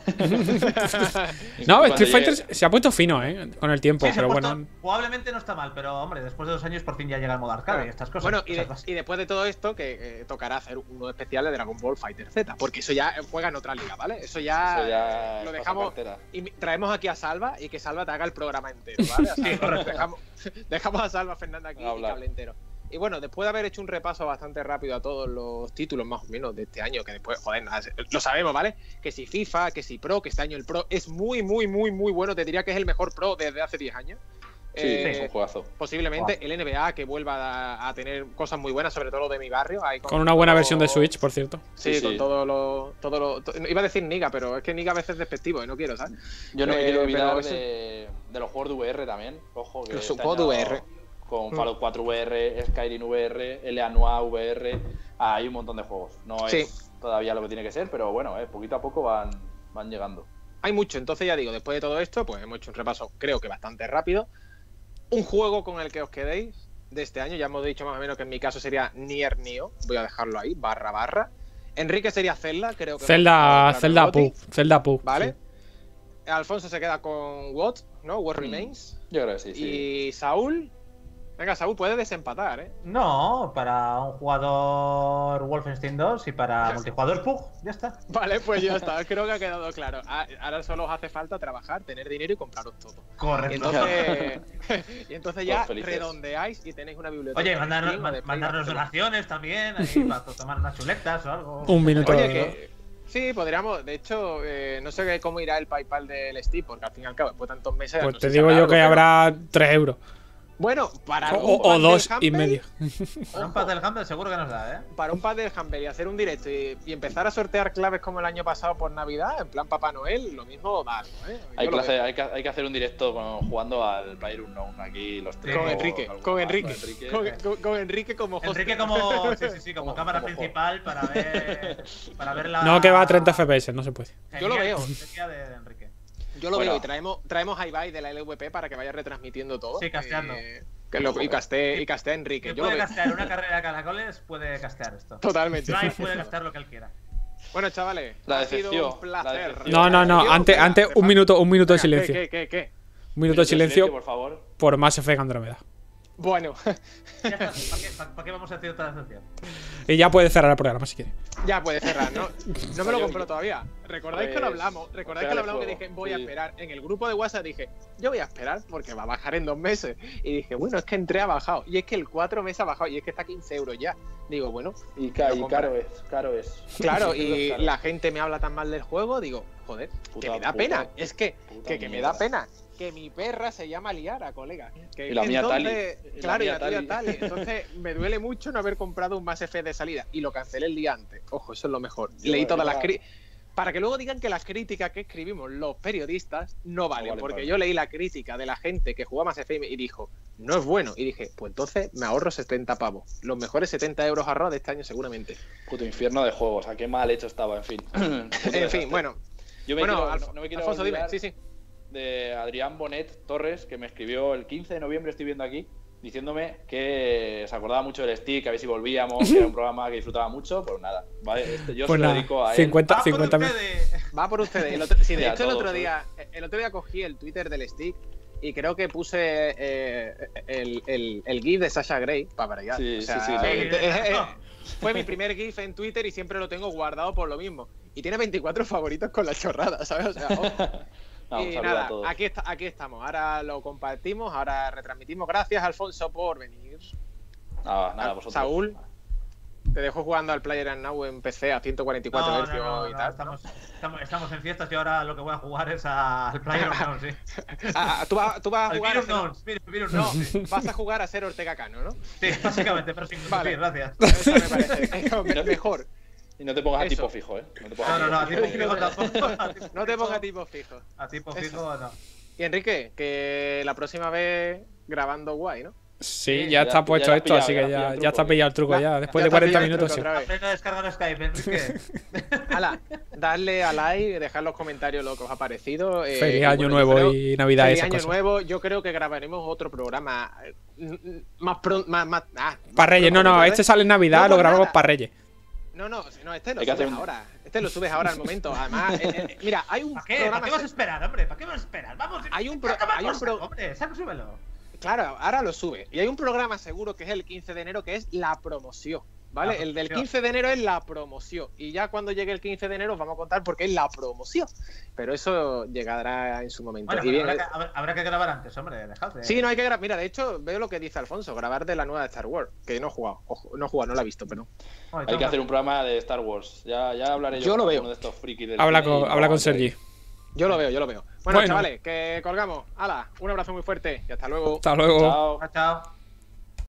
No, Cuando Street Fighter llegue- se ha puesto fino, ¿eh? Con el tiempo, Sí, se ha pero puesto- bueno. Probablemente no está mal, pero hombre, después de 2 años por fin ya llega el modo arcade y estas cosas. Bueno, cosas básicas. y después de todo esto, que tocará hacer uno especial de Dragon Ball Fighter Z, porque eso ya juega en otra liga, ¿vale? Eso ya, Eso ya lo pasa dejamos. cartera. Y traemos aquí a Salva y que Salva te haga el programa entero, ¿vale? O sea, dejamos a Salva Fernanda aquí A y hablar. que hable entero. Y bueno, después de haber hecho un repaso bastante rápido a todos los títulos más o menos de este año, que después, joder, lo sabemos, ¿vale? Que si FIFA, que si Pro, que este año el Pro es muy bueno, te diría que es el mejor Pro desde hace 10 años. Sí, es un juegazo. Posiblemente el NBA que vuelva a tener cosas muy buenas, sobre todo lo de mi barrio. Ahí Con una buena todo- versión de Switch, por cierto. Sí, Sí, con sí. iba a decir Niga, pero es que Niga a veces es despectivo y no quiero, ¿sabes? Yo no me quiero olvidar pero eso- de los juegos de VR también. Ojo, que Los este juegos de año VR. Con Fallout 4 VR, Skyrim VR, LA Noire VR. Hay un montón de juegos. No Sí. es todavía lo que tiene que ser, pero bueno, poquito a poco van llegando. Hay mucho, entonces ya digo, después de todo esto, pues hemos hecho un repaso, creo que bastante rápido. Un juego con el que os quedéis de este año, ya hemos dicho más o menos que en mi caso sería Nier Neo, voy a dejarlo ahí, //. Enrique sería Zelda, creo que Zelda Goti, Pug. Zelda Pug. ¿vale? sí. Alfonso se queda con What, ¿no? What Remains. Yo creo que sí, sí. Y Saúl, venga, Saúl, puedes desempatar, ¿eh? No, para un jugador Wolfenstein 2 y para multijugador Pug, ya está. Vale, pues ya está, creo que ha quedado claro. Ahora solo os hace falta trabajar, tener dinero y compraros todo. Y Correcto. entonces, y entonces ya Todos felices. redondeáis y tenéis una biblioteca. Oye, de Steam o de mandarnos Play Barcelona. donaciones también, ahí, para tomar unas chuletas o algo. Un minuto. Oye, que sí, podríamos. De hecho, no sé cómo irá el PayPal del Steam, porque al fin y al cabo, después de tantos meses. Pues no te sé si digo habrá yo algo, que pero- habrá 3 euros. Bueno, para O, un pack o del 2 y Humble, medio. Para un pad del Humble seguro que nos da, ¿eh? Para un pack del Humble y hacer un directo y empezar a sortear claves como el año pasado por Navidad, en plan Papá Noel, lo mismo da algo, ¿eh? Hay Yo lo veo. hay que hacer un directo jugando al PlayerUnknown aquí los tres. Con Sí. Enrique, algo con más, Enrique, con Enrique como host. Enrique como, sí, como cámara como principal para ver la... No, que va a 30 FPS, no se puede. Yo lo veo. Genial de Enrique. Yo lo Bueno. veo y traemos a Ibai de la LVP para que vaya retransmitiendo todo. Sí, casteando. Y castea a Enrique. Que Yo lo puede veo. castear una carrera de caracoles, puede castear esto. Totalmente. Drive puede castear lo que él quiera. Bueno, chavales, La ha sido decepción, un placer. la decepción. No, antes un minuto de Venga, silencio. ¿Qué? Un minuto de silencio por favor. por Mass Effect Andrómeda. Bueno, Ya está, ¿para qué vamos a decir otra decepción? Y ya puede cerrar el programa si quiere. ya puede cerrar, ¿no? No me lo compró todavía. ¿Recordáis que lo Pues, hablamos? ¿Recordáis que pégale lo hablamos que fuego, dije, voy a sí. esperar? En el grupo de WhatsApp dije, yo voy a esperar porque va a bajar en 2 meses. Y dije, bueno, es que entré ha bajado. Y es que el 4 meses ha bajado y es que está a 15 euros ya. Digo, bueno, Y Lo caro es. claro, Sí, y caro. la gente me habla tan mal del juego, digo, joder, que me da pena. Es que me mierda. da pena. Que mi perra se llama Liara, colega. Que Y la mía Tali. Claro, y Y la la tuya mía Tali. Entonces me duele mucho no haber comprado un Mass Effect de salida. Y lo cancelé el día antes. Ojo, eso es lo mejor. Yo, Leí todas las era- críticas. para que luego digan que las críticas que escribimos los periodistas no valen. vale, Porque vale. yo leí la crítica de la gente que jugaba Mass Effect y dijo, no es bueno. Y dije, pues entonces me ahorro 70 pavos. Los mejores 70 euros ahorrados de este año seguramente. Puto infierno de juegos, a qué mal hecho estaba, en fin. En fin, bueno. Yo Bueno, no me quiero Alfonso, dime. olvidar Sí, sí. de Adrián Bonet Torres, que me escribió el 15 de noviembre, estoy viendo aquí, diciéndome que se acordaba mucho del Stick, a ver si volvíamos, que era un programa que disfrutaba mucho. Pues nada, ¿vale? Yo Pues se lo nada, dedico a él. 50 ¡Va por mil. ustedes! Va por ustedes. Sí, de Sí, a hecho, todos, el otro día cogí el Twitter del Stick y creo que puse el GIF de Sasha Grey para variar. Sí, O sea, sí, fue mi primer GIF en Twitter y siempre lo tengo guardado por lo mismo. Y tiene 24 favoritos con la chorrada, ¿sabes? O sea, Vamos, y saluda nada, a todos. aquí estamos. Ahora lo compartimos, ahora retransmitimos. Gracias, Alfonso, por venir. Nada, vosotros. Saúl, te dejo jugando al PlayerUnknown's en PC a 144 No, Hz no, y no, tal. ¿no? estamos en fiestas y ahora lo que voy a jugar es al PlayerUnknown's, sí. Tú vas a Al jugar a ser, Virus no, Knowns, sí. vas a jugar a ser Ortega Cano, ¿no? Sí, básicamente, pero sin Vale. gracias. Eso me parece mejor. Y no te pongas a Eso. tipo fijo, ¿eh? No te pongas No, a tipo tipo fijo. fijo tampoco. No te pongas tipo fijo. A tipo Eso. fijo no. Y Enrique, que la próxima vez grabando guay, ¿no? Sí, Sí, ya está ya puesto la has esto, así pillado, que ya la has ya está pillado el truco ya. Después de está 40 pillado el minutos, sí. truco otra vez. Aprende a descargar Skype, Enrique. Hala, darle a like, dejar en los comentarios lo que os ha parecido. Feliz y año bueno, nuevo yo creo- y Navidad y Feliz esas año cosas. nuevo. Yo creo que grabaremos otro programa más pronto. Para Reyes, no, este sale en Navidad, No, lo por grabamos nada. para Reyes. No, este lo Hay que subes hacer un- ahora. Este lo subes ahora al momento. Además, mira, hay un ¿Para qué? programa. ¿Para qué vas a esperar, hombre? ¿Para qué vas a esperar? Vamos, Hay un hombre, súbelo. Claro, ahora lo sube. Y hay un programa seguro que es el 15 de enero, que es la promoción. ¿Vale? La El del promoción. 15 de enero es la promoción. Y ya cuando llegue el 15 de enero os vamos a contar por qué es la promoción. Pero eso llegará en su momento. Bueno, Y pero bien, habrá que grabar antes, hombre, dejad. sí, no hay que grabar. Mira, de hecho, veo lo que dice Alfonso, grabar de la nueva de Star Wars, que no he jugado. Ojo, no he jugado, no la he visto, pero. Hay que hacer un programa de Star Wars. Ya hablaré yo Yo lo con veo. uno de estos frikis del Habla cine y con vamos a Sergi. hacer- Yo lo veo. Bueno, Bueno. chavales, que colgamos. Hala, un abrazo muy fuerte y hasta luego. Hasta luego. Chao. Chao.